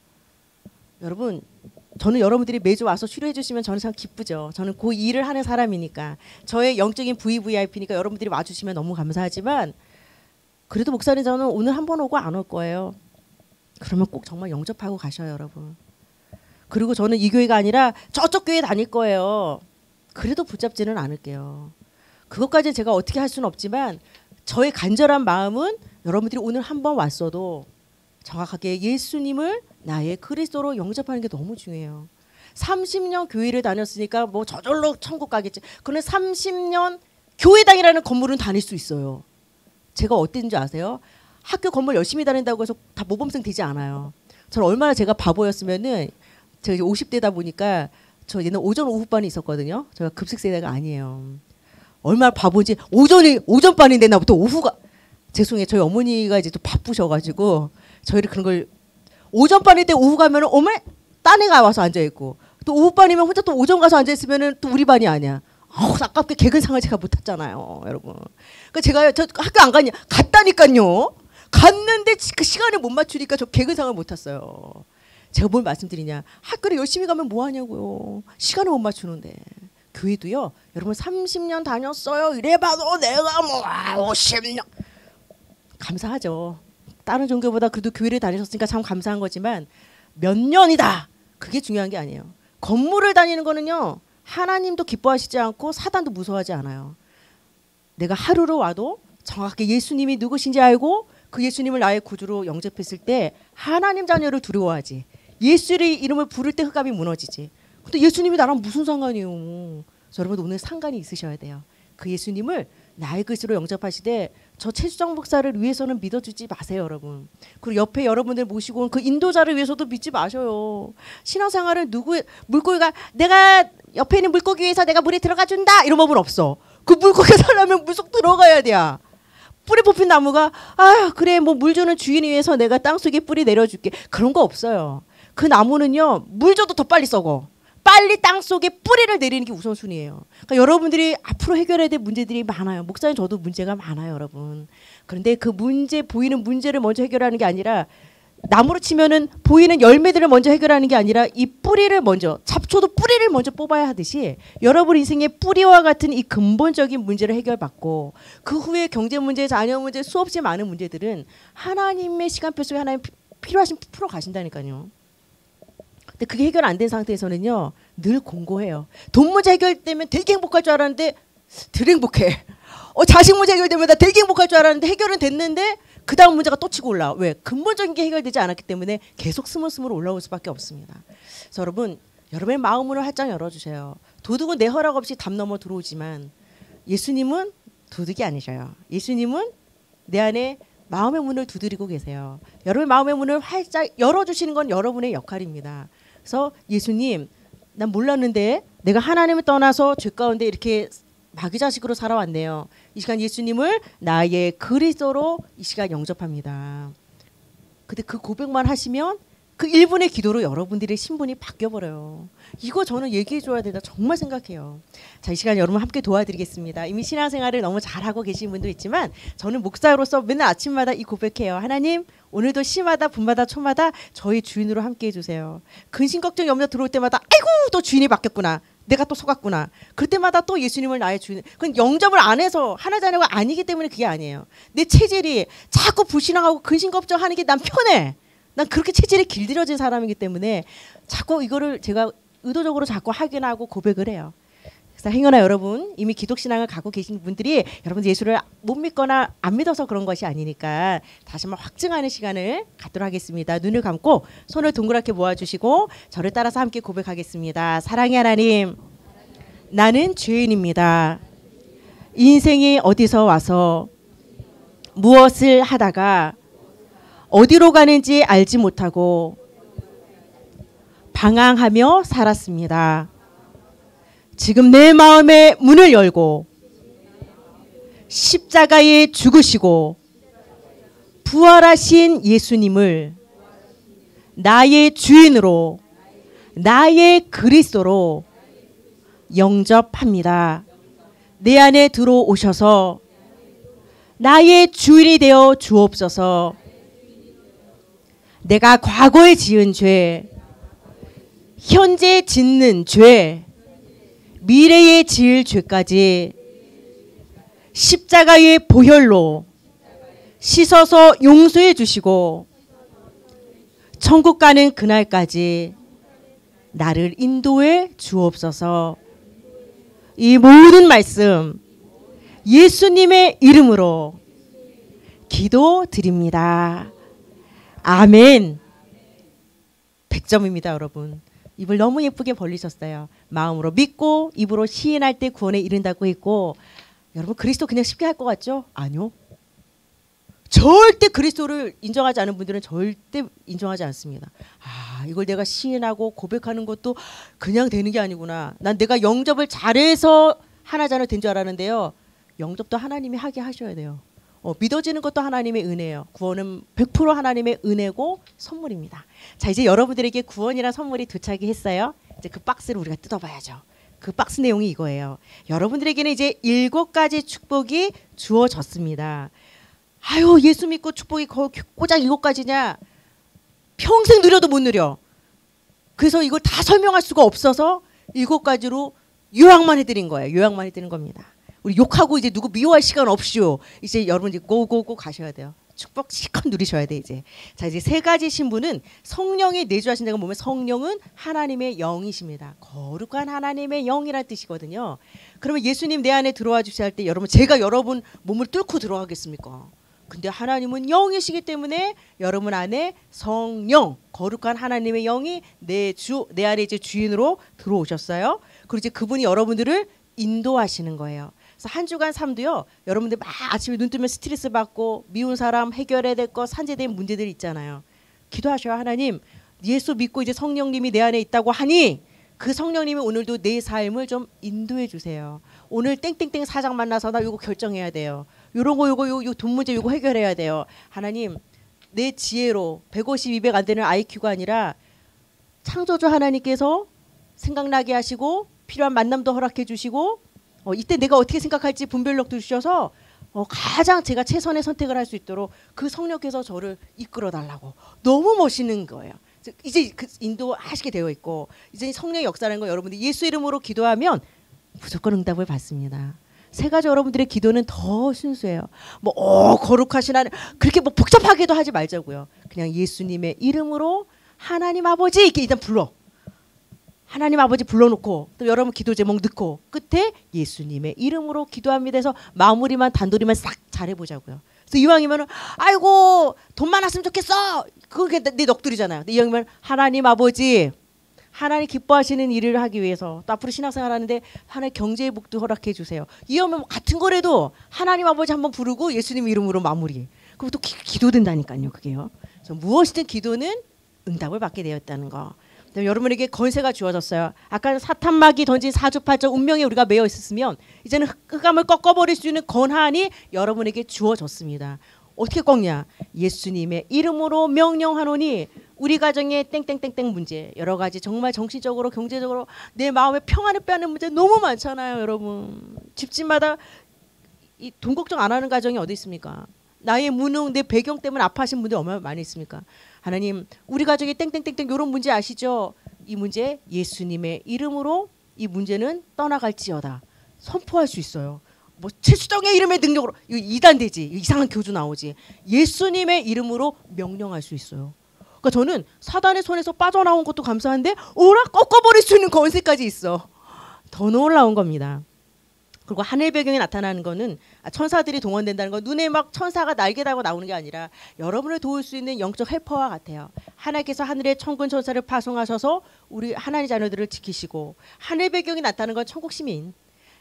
여러분, 저는 여러분들이 매주 와서 치료해 주시면 저는 참 기쁘죠. 저는 그 일을 하는 사람이니까. 저의 영적인 VVIP니까 여러분들이 와주시면 너무 감사하지만 그래도 목사님 저는 오늘 한 번 오고 안 올 거예요. 그러면 꼭 정말 영접하고 가셔요, 여러분. 그리고 저는 이 교회가 아니라 저쪽 교회 다닐 거예요. 그래도 붙잡지는 않을게요. 그것까지는 제가 어떻게 할 수는 없지만 저의 간절한 마음은 여러분들이 오늘 한 번 왔어도 정확하게 예수님을 나의 그리스도로 영접하는 게 너무 중요해요. 30년 교회를 다녔으니까 뭐 저절로 천국 가겠지. 그런데 30년 교회당이라는 건물은 다닐 수 있어요. 제가 어땠는지 아세요? 학교 건물 열심히 다닌다고 해서 다 모범생 되지 않아요. 저는 얼마나 제가 바보였으면은 제가 이제 50대다 보니까 저 얘는 오전 오후반이 있었거든요. 제가 급식 세대가 아니에요. 얼마나 바보인지 오전반인데 나부터 오후가 죄송해요. 저희 어머니가 이제 또 바쁘셔가지고 저희를 그런 걸 오전반일 때 오후 가면은 어머 딴 애가 와서 앉아 있고 또 오후반이면 혼자 또 오전 가서 앉아 있으면은 또 우리 반이 아니야. 아깝게 개근상을 제가 못 탔잖아요, 여러분. 그러니까 제가 저 학교 안 갔냐? 갔다니까요. 갔는데 그 시간을 못 맞추니까 저 개근상을 못 탔어요. 제가 뭘 말씀드리냐? 학교를 열심히 가면 뭐 하냐고요. 시간을 못 맞추는데. 교회도요. 여러분 30년 다녔어요. 이래봐도 내가 뭐 50년. 감사하죠. 다른 종교보다 그래도 교회를 다니셨으니까 참 감사한 거지만 몇 년이다. 그게 중요한 게 아니에요. 건물을 다니는 거는요. 하나님도 기뻐하시지 않고 사단도 무서워하지 않아요. 내가 하루로 와도 정확하게 예수님이 누구신지 알고 그 예수님을 나의 구주로 영접했을 때 하나님 자녀를 두려워하지. 예수의 이름을 부를 때 흑암이 무너지지. 근데 예수님이 나랑 무슨 상관이에요. 여러분 오늘 상관이 있으셔야 돼요. 그 예수님을 나의 그리스도로 영접하시되 저 최수정 목사를 위해서는 믿어주지 마세요, 여러분. 그리고 옆에 여러분들 모시고 온 그 인도자를 위해서도 믿지 마셔요. 신앙생활은 물고기가 내가 옆에 있는 물고기 위해서 내가 물에 들어가 준다 이런 법은 없어. 그 물고기가 살려면 물속 들어가야 돼. 뿌리 뽑힌 나무가 그래 뭐 물 주는 주인을 위해서 내가 땅속에 뿌리 내려줄게. 그런 거 없어요. 그 나무는요 물 줘도 더 빨리 썩어. 빨리 땅속에 뿌리를 내리는 게 우선순위예요. 그러니까 여러분들이 앞으로 해결해야 될 문제들이 많아요. 목사님 저도 문제가 많아요, 여러분. 그런데 그 문제 보이는 문제를 먼저 해결하는 게 아니라 나무로 치면은 보이는 열매들을 먼저 해결하는 게 아니라 이 뿌리를 먼저, 잡초도 뿌리를 먼저 뽑아야 하듯이 여러분 인생의 뿌리와 같은 이 근본적인 문제를 해결받고 그 후에 경제 문제, 자녀 문제, 수없이 많은 문제들은 하나님의 시간표 속에 하나님 필요하신 풀어 가신다니까요. 근데 그게 해결 안 된 상태에서는요, 늘 공고해요. 돈 문제 해결되면 되게 행복할 줄 알았는데 덜 행복해. 자식 문제 해결되면 나 되게 행복할 줄 알았는데 해결은 됐는데 그 다음 문제가 또 치고 올라와. 왜? 근본적인 게 해결되지 않았기 때문에 계속 스물스물 올라올 수밖에 없습니다. 그래서 여러분의 마음문을 활짝 열어주세요. 도둑은 내 허락 없이 담 넘어 들어오지만 예수님은 도둑이 아니셔요. 예수님은 내 안에 마음의 문을 두드리고 계세요. 여러분의 마음의 문을 활짝 열어주시는 건 여러분의 역할입니다. 그래서 예수님, 난 몰랐는데 내가 하나님을 떠나서 죄 가운데 이렇게 마귀자식으로 살아왔네요. 이 시간 예수님을 나의 그리스도로 이 시간 영접합니다. 근데 그 고백만 하시면 그 1분의 기도로 여러분들의 신분이 바뀌어버려요. 이거 저는 얘기해줘야 된다 정말 생각해요. 자, 이 시간 여러분 함께 도와드리겠습니다. 이미 신앙생활을 너무 잘하고 계신 분도 있지만 저는 목사로서 맨날 아침마다 이 고백해요. 하나님, 오늘도 시마다 분마다 초마다 저희 주인으로 함께 해주세요. 근심 걱정 염려 들어올 때마다 아이고 또 주인이 바뀌었구나. 내가 또 속았구나. 그때마다 또 예수님을 나의 주인. 그건 영접을 안 해서 하나 자녀가 아니기 때문에 그게 아니에요. 내 체질이 자꾸 불신앙하고 근심 걱정하는 게 난 편해. 난 그렇게 체질이 길들여진 사람이기 때문에 자꾸 이거를 제가 의도적으로 자꾸 확인하고 고백을 해요. 그래서 행여나 여러분 이미 기독신앙을 갖고 계신 분들이 여러분 예수를 못 믿거나 안 믿어서 그런 것이 아니니까 다시 한번 확증하는 시간을 갖도록 하겠습니다. 눈을 감고 손을 동그랗게 모아주시고 저를 따라서 함께 고백하겠습니다. 사랑의 하나님, 나는 죄인입니다. 인생이 어디서 와서 무엇을 하다가 어디로 가는지 알지 못하고 방황하며 살았습니다. 지금 내 마음의 문을 열고 십자가에 죽으시고 부활하신 예수님을 나의 주인으로 나의 그리스도로 영접합니다. 내 안에 들어오셔서 나의 주인이 되어 주옵소서. 내가 과거에 지은 죄, 현재 짓는 죄, 미래에 지을 죄까지 십자가의 보혈로 씻어서 용서해 주시고 천국 가는 그날까지 나를 인도해 주옵소서. 이 모든 말씀 예수님의 이름으로 기도드립니다. 아멘. 100점입니다, 여러분. 입을 너무 예쁘게 벌리셨어요. 마음으로 믿고 입으로 시인할 때 구원에 이른다고 했고, 여러분 그리스도 그냥 쉽게 할 것 같죠? 아니요. 절대 그리스도를 인정하지 않은 분들은 절대 인정하지 않습니다. 아, 이걸 내가 시인하고 고백하는 것도 그냥 되는 게 아니구나. 난 내가 영접을 잘해서 하나자녀 된 줄 알았는데요. 영접도 하나님이 하게 하셔야 돼요. 믿어지는 것도 하나님의 은혜예요. 구원은 100% 하나님의 은혜고 선물입니다. 자, 이제 여러분들에게 구원이란 선물이 도착이 했어요. 이제 그 박스를 우리가 뜯어봐야죠. 그 박스 내용이 이거예요. 여러분들에게는 이제 7가지 축복이 주어졌습니다. 아유, 예수 믿고 축복이 고작 7가지냐? 평생 누려도 못 누려. 그래서 이걸 다 설명할 수가 없어서 7가지로 요약만 해드린 거예요. 요약만 해드린 겁니다. 우리 욕하고 이제 누구 미워할 시간 없이요. 이제 여러분 이제 고고고 가셔야 돼요. 축복 실컷 누리셔야 돼 이제. 자, 이제 3가지 신분은 성령이 내주하신다고 보면 성령은 하나님의 영이십니다. 거룩한 하나님의 영이란 뜻이거든요. 그러면 예수님 내 안에 들어와 주셔야 할 때 여러분 제가 여러분 몸을 뚫고 들어가겠습니까? 근데 하나님은 영이시기 때문에 여러분 안에 성령, 거룩한 하나님의 영이 내 안에 이제 주인으로 들어오셨어요. 그리고 이제 그분이 여러분들을 인도하시는 거예요. 그래서 한 주간 삶도요. 여러분들 막 아침에 눈 뜨면 스트레스 받고 미운 사람 해결해야 될 거 산재된 문제들 있잖아요. 기도하셔요. 하나님, 예수 믿고 이제 성령님이 내 안에 있다고 하니 그 성령님이 오늘도 내 삶을 좀 인도해 주세요. 오늘 땡땡땡 사장 만나서 나 이거 결정해야 돼요. 요런 거 요거 돈 문제 요거 해결해야 돼요. 하나님, 내 지혜로 150, 200 안 되는 IQ가 아니라 창조주 하나님께서 생각나게 하시고 필요한 만남도 허락해 주시고 이때 내가 어떻게 생각할지 분별력도 주셔서 가장 제가 최선의 선택을 할 수 있도록 그 성령께서 저를 이끌어 달라고. 너무 멋있는 거예요. 이제 그 인도하시게 되어 있고, 이제 성령의 역사라는 거 여러분들 예수 이름으로 기도하면 무조건 응답을 받습니다. 세 가지 여러분들의 기도는 더 순수해요. 거룩하신 하나님, 그렇게 복잡하게도 하지 말자고요. 그냥 예수님의 이름으로 하나님 아버지 이렇게 일단 불러. 하나님 아버지 불러놓고 또 여러분 기도 제목 넣고 끝에 예수님의 이름으로 기도합니다 해서 마무리만 단도리만 싹 잘해보자고요. 그래서 이왕이면은 아이고 돈 많았으면 좋겠어. 그게 내 넋두리잖아요. 근데 이왕이면 하나님 아버지, 하나님 기뻐하시는 일을 하기 위해서 또 앞으로 신앙생활 하는데 하나님 경제의 복도 허락해 주세요. 이왕이면 같은 거라도 하나님 아버지 한번 부르고 예수님 이름으로 마무리. 그럼 또 기도된다니까요. 그게요. 그래서 무엇이든 기도는 응답을 받게 되었다는 거. 여러분에게 권세가 주어졌어요. 아까 사탄마귀 던진 사주팔자 운명에 우리가 매여 있었으면 이제는 흑암을 꺾어버릴 수 있는 권한이 여러분에게 주어졌습니다. 어떻게 꺾냐? 예수님의 이름으로 명령하노니 우리 가정의 땡땡땡땡 문제, 여러 가지 정말 정신적으로 경제적으로 내 마음의 평안을 빼앗는 문제 너무 많잖아요. 여러분 집집마다 이 돈 걱정 안 하는 가정이 어디 있습니까? 나의 무능, 내 배경 때문에 아파하신 분들 얼마나 많이 있습니까? 하나님 우리 가족이 땡땡땡땡 이런 문제 아시죠? 이 문제 예수님의 이름으로 이 문제는 떠나갈지어다 선포할 수 있어요. 최수정의 이름의 능력으로 이거 이단되지, 이상한 교주 나오지. 예수님의 이름으로 명령할 수 있어요. 그러니까 저는 사단의 손에서 빠져나온 것도 감사한데 오락 꺾어버릴 수 있는 권세까지 있어. 더 놀라운 겁니다. 그리고 하늘 배경에 나타나는 거는 천사들이 동원된다는 건 눈에 막 천사가 날개 달고 나오는 게 아니라 여러분을 도울 수 있는 영적 헬퍼와 같아요. 하나님께서 하늘에 천군 천사를 파송하셔서 우리 하나님의 자녀들을 지키시고, 하늘 배경에 나타나는 건 천국 시민.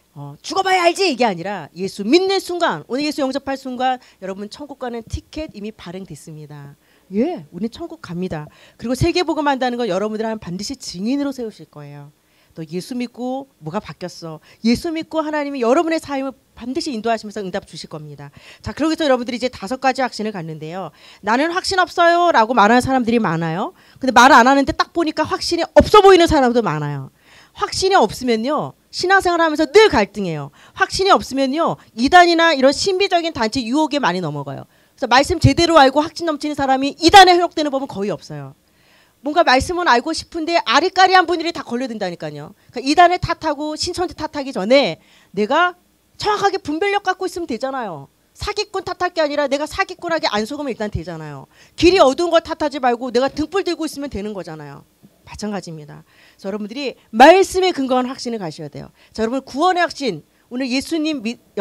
죽어봐야 알지 이게 아니라 예수 믿는 순간, 오늘 예수 영접할 순간 여러분 천국 가는 티켓 이미 발행됐습니다. 예, 우리 천국 갑니다. 그리고 세계복음 한다는 건 여러분들은 반드시 증인으로 세우실 거예요. 너 예수 믿고 뭐가 바뀌었어? 예수 믿고 하나님이 여러분의 삶을 반드시 인도하시면서 응답 주실 겁니다. 자, 그러기 위해서 여러분들이 이제 5가지 확신을 갖는데요. 나는 확신 없어요 라고 말하는 사람들이 많아요. 근데 말을 안 하는데 딱 보니까 확신이 없어 보이는 사람도 많아요. 확신이 없으면요 신앙생활 하면서 늘 갈등해요. 확신이 없으면요 이단이나 이런 신비적인 단체 유혹에 많이 넘어가요. 그래서 말씀 제대로 알고 확신 넘치는 사람이 이단에 현혹되는 법은 거의 없어요. 뭔가 말씀은 알고 싶은데 아리까리한 분들이 다 걸려든다니까요. 그러니까 이단을 탓하고 신천지 탓하기 전에 내가 정확하게 분별력 갖고 있으면 되잖아요. 사기꾼 탓할 게 아니라 내가 사기꾼하게 안 속으면 일단 되잖아요. 길이 어두운 걸 탓하지 말고 내가 등불 들고 있으면 되는 거잖아요. 마찬가지입니다. 그래서 여러분들이 말씀에 근거한 확신을 가셔야 돼요. 자, 여러분 구원의 확신. 오늘 예수님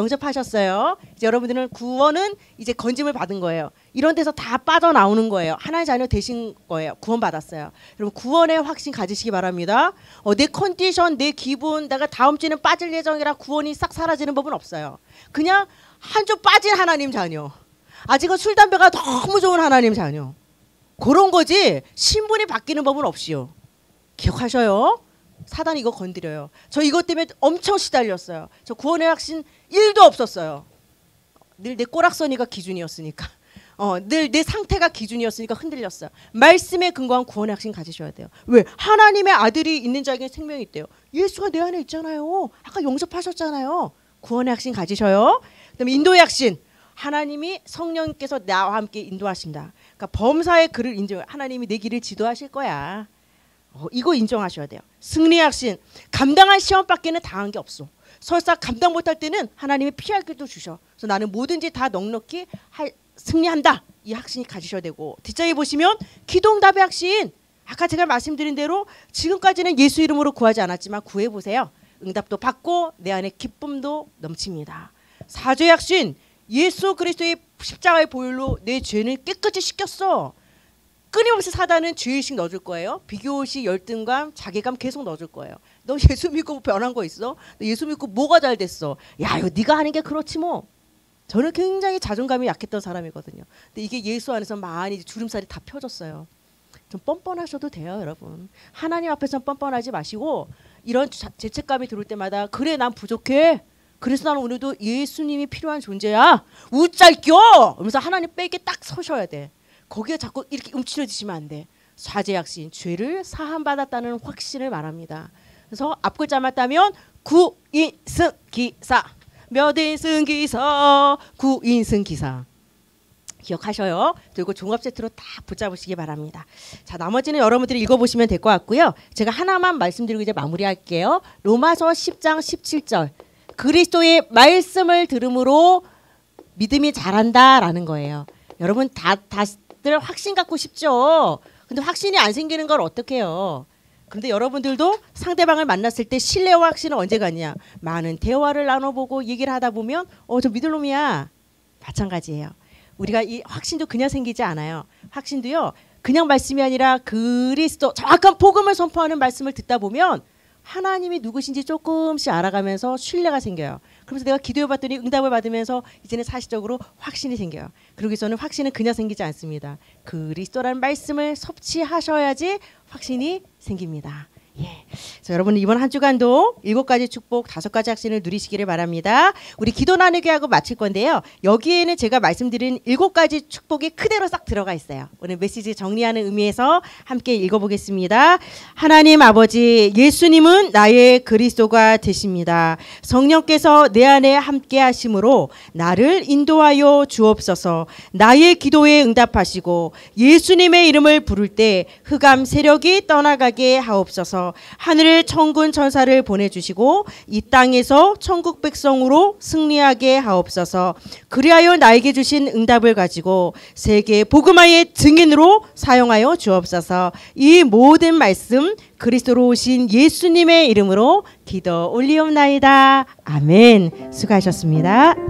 영접하셨어요. 이제 여러분들은 구원은 이제 건짐을 받은 거예요. 이런 데서 다 빠져나오는 거예요. 하나의 자녀 되신 거예요. 구원 받았어요. 여러분 구원의 확신 가지시기 바랍니다. 내 컨디션, 내 기분, 내가 다음 주에는 빠질 예정이라 구원이 싹 사라지는 법은 없어요. 그냥 한 주 빠진 하나님 자녀. 아직은 술 담배가 너무 좋은 하나님 자녀. 그런 거지 신분이 바뀌는 법은 없이요. 기억하셔요. 사단이 이거 건드려요. 저 이것 때문에 엄청 시달렸어요. 저 구원의 확신 1도 없었어요. 늘 내 꼬락서니가 기준이었으니까. 늘 내 상태가 기준이었으니까 흔들렸어요. 말씀에 근거한 구원의 확신 가지셔야 돼요. 왜? 하나님의 아들이 있는 자에게 생명이 있대요. 예수가 내 안에 있잖아요. 아까 영접하셨잖아요. 구원의 확신 가지셔요. 그다음에 인도의 확신. 하나님이 성령께서 나와 함께 인도하신다. 그러니까 범사의 그를 인정. 하나님이 내 길을 지도하실 거야. 이거 인정하셔야 돼요. 승리의 확신. 감당한 시험밖에는 당한 게 없어. 설사 감당 못할 때는 하나님이 피할 길도 주셔. 그래서 나는 뭐든지 다 넉넉히 승리한다. 이 확신이 가지셔야 되고, 뒷자리에 보시면 기도응답의 확신. 아까 제가 말씀드린 대로 지금까지는 예수 이름으로 구하지 않았지만 구해보세요. 응답도 받고 내 안에 기쁨도 넘칩니다. 사죄의 확신. 예수 그리스도의 십자가의 보혈로 내 죄는 깨끗이 씻겼어. 끊임없이 사단은 죄의식 넣어줄 거예요. 비교의식, 열등감, 자괴감 계속 넣어줄 거예요. 너 예수 믿고 변한 거 있어? 너 예수 믿고 뭐가 잘 됐어? 야, 이거 네가 하는 게 그렇지 뭐. 저는 굉장히 자존감이 약했던 사람이거든요. 근데 이게 예수 안에서 많이 주름살이 다 펴졌어요. 좀 뻔뻔하셔도 돼요, 여러분. 하나님 앞에서는 뻔뻔하지 마시고 이런 죄책감이 들어올 때마다 그래 난 부족해. 그래서 나는 오늘도 예수님이 필요한 존재야. 웃잘겨! 그러면서 하나님 빼게 딱 서셔야 돼. 거기에 자꾸 이렇게 움츠러지시면 안 돼. 사죄의 확신, 죄를 사함받았다는 확신을 말합니다. 그래서 앞글자만 따면 구이승기사. 몇 인승 기사, 9인승 기사. 기억하셔요. 그리고 종합 세트로 다 붙잡으시기 바랍니다. 자, 나머지는 여러분들이 읽어보시면 될 것 같고요. 제가 하나만 말씀드리고 이제 마무리할게요. 로마서 10장 17절. 그리스도의 말씀을 들음으로 믿음이 자란다라는 거예요. 여러분 다들 확신 갖고 싶죠. 근데 확신이 안 생기는 걸 어떻게 해요? 그런데 여러분들도 상대방을 만났을 때 신뢰와 확신은 언제 갖냐? 많은 대화를 나눠보고 얘기를 하다 보면 저 믿을 놈이야. 마찬가지예요. 우리가 이 확신도 그냥 생기지 않아요. 확신도요. 그냥 말씀이 아니라 그리스도 정확한 복음을 선포하는 말씀을 듣다 보면 하나님이 누구신지 조금씩 알아가면서 신뢰가 생겨요. 그래서 내가 기도해봤더니 응답을 받으면서 이제는 사실적으로 확신이 생겨요. 그러기 전에 확신은 그냥 생기지 않습니다. 그리스도라는 말씀을 섭취하셔야지 확신이 생깁니다. 예. 자, 여러분 이번 한 주간도 7가지 축복 5가지 확신을 누리시기를 바랍니다. 우리 기도 나누기 하고 마칠 건데요. 여기에는 제가 말씀드린 7가지 축복이 그대로 싹 들어가 있어요. 오늘 메시지 정리하는 의미에서 함께 읽어보겠습니다. 하나님 아버지, 예수님은 나의 그리스도가 되십니다. 성령께서 내 안에 함께 하심으로 나를 인도하여 주옵소서. 나의 기도에 응답하시고 예수님의 이름을 부를 때 흑암 세력이 떠나가게 하옵소서. 하늘에 천군 천사를 보내주시고 이 땅에서 천국 백성으로 승리하게 하옵소서. 그리하여 나에게 주신 응답을 가지고 세계 복음화의 증인으로 사용하여 주옵소서. 이 모든 말씀 그리스도로 오신 예수님의 이름으로 기도 올리옵나이다. 아멘. 수고하셨습니다.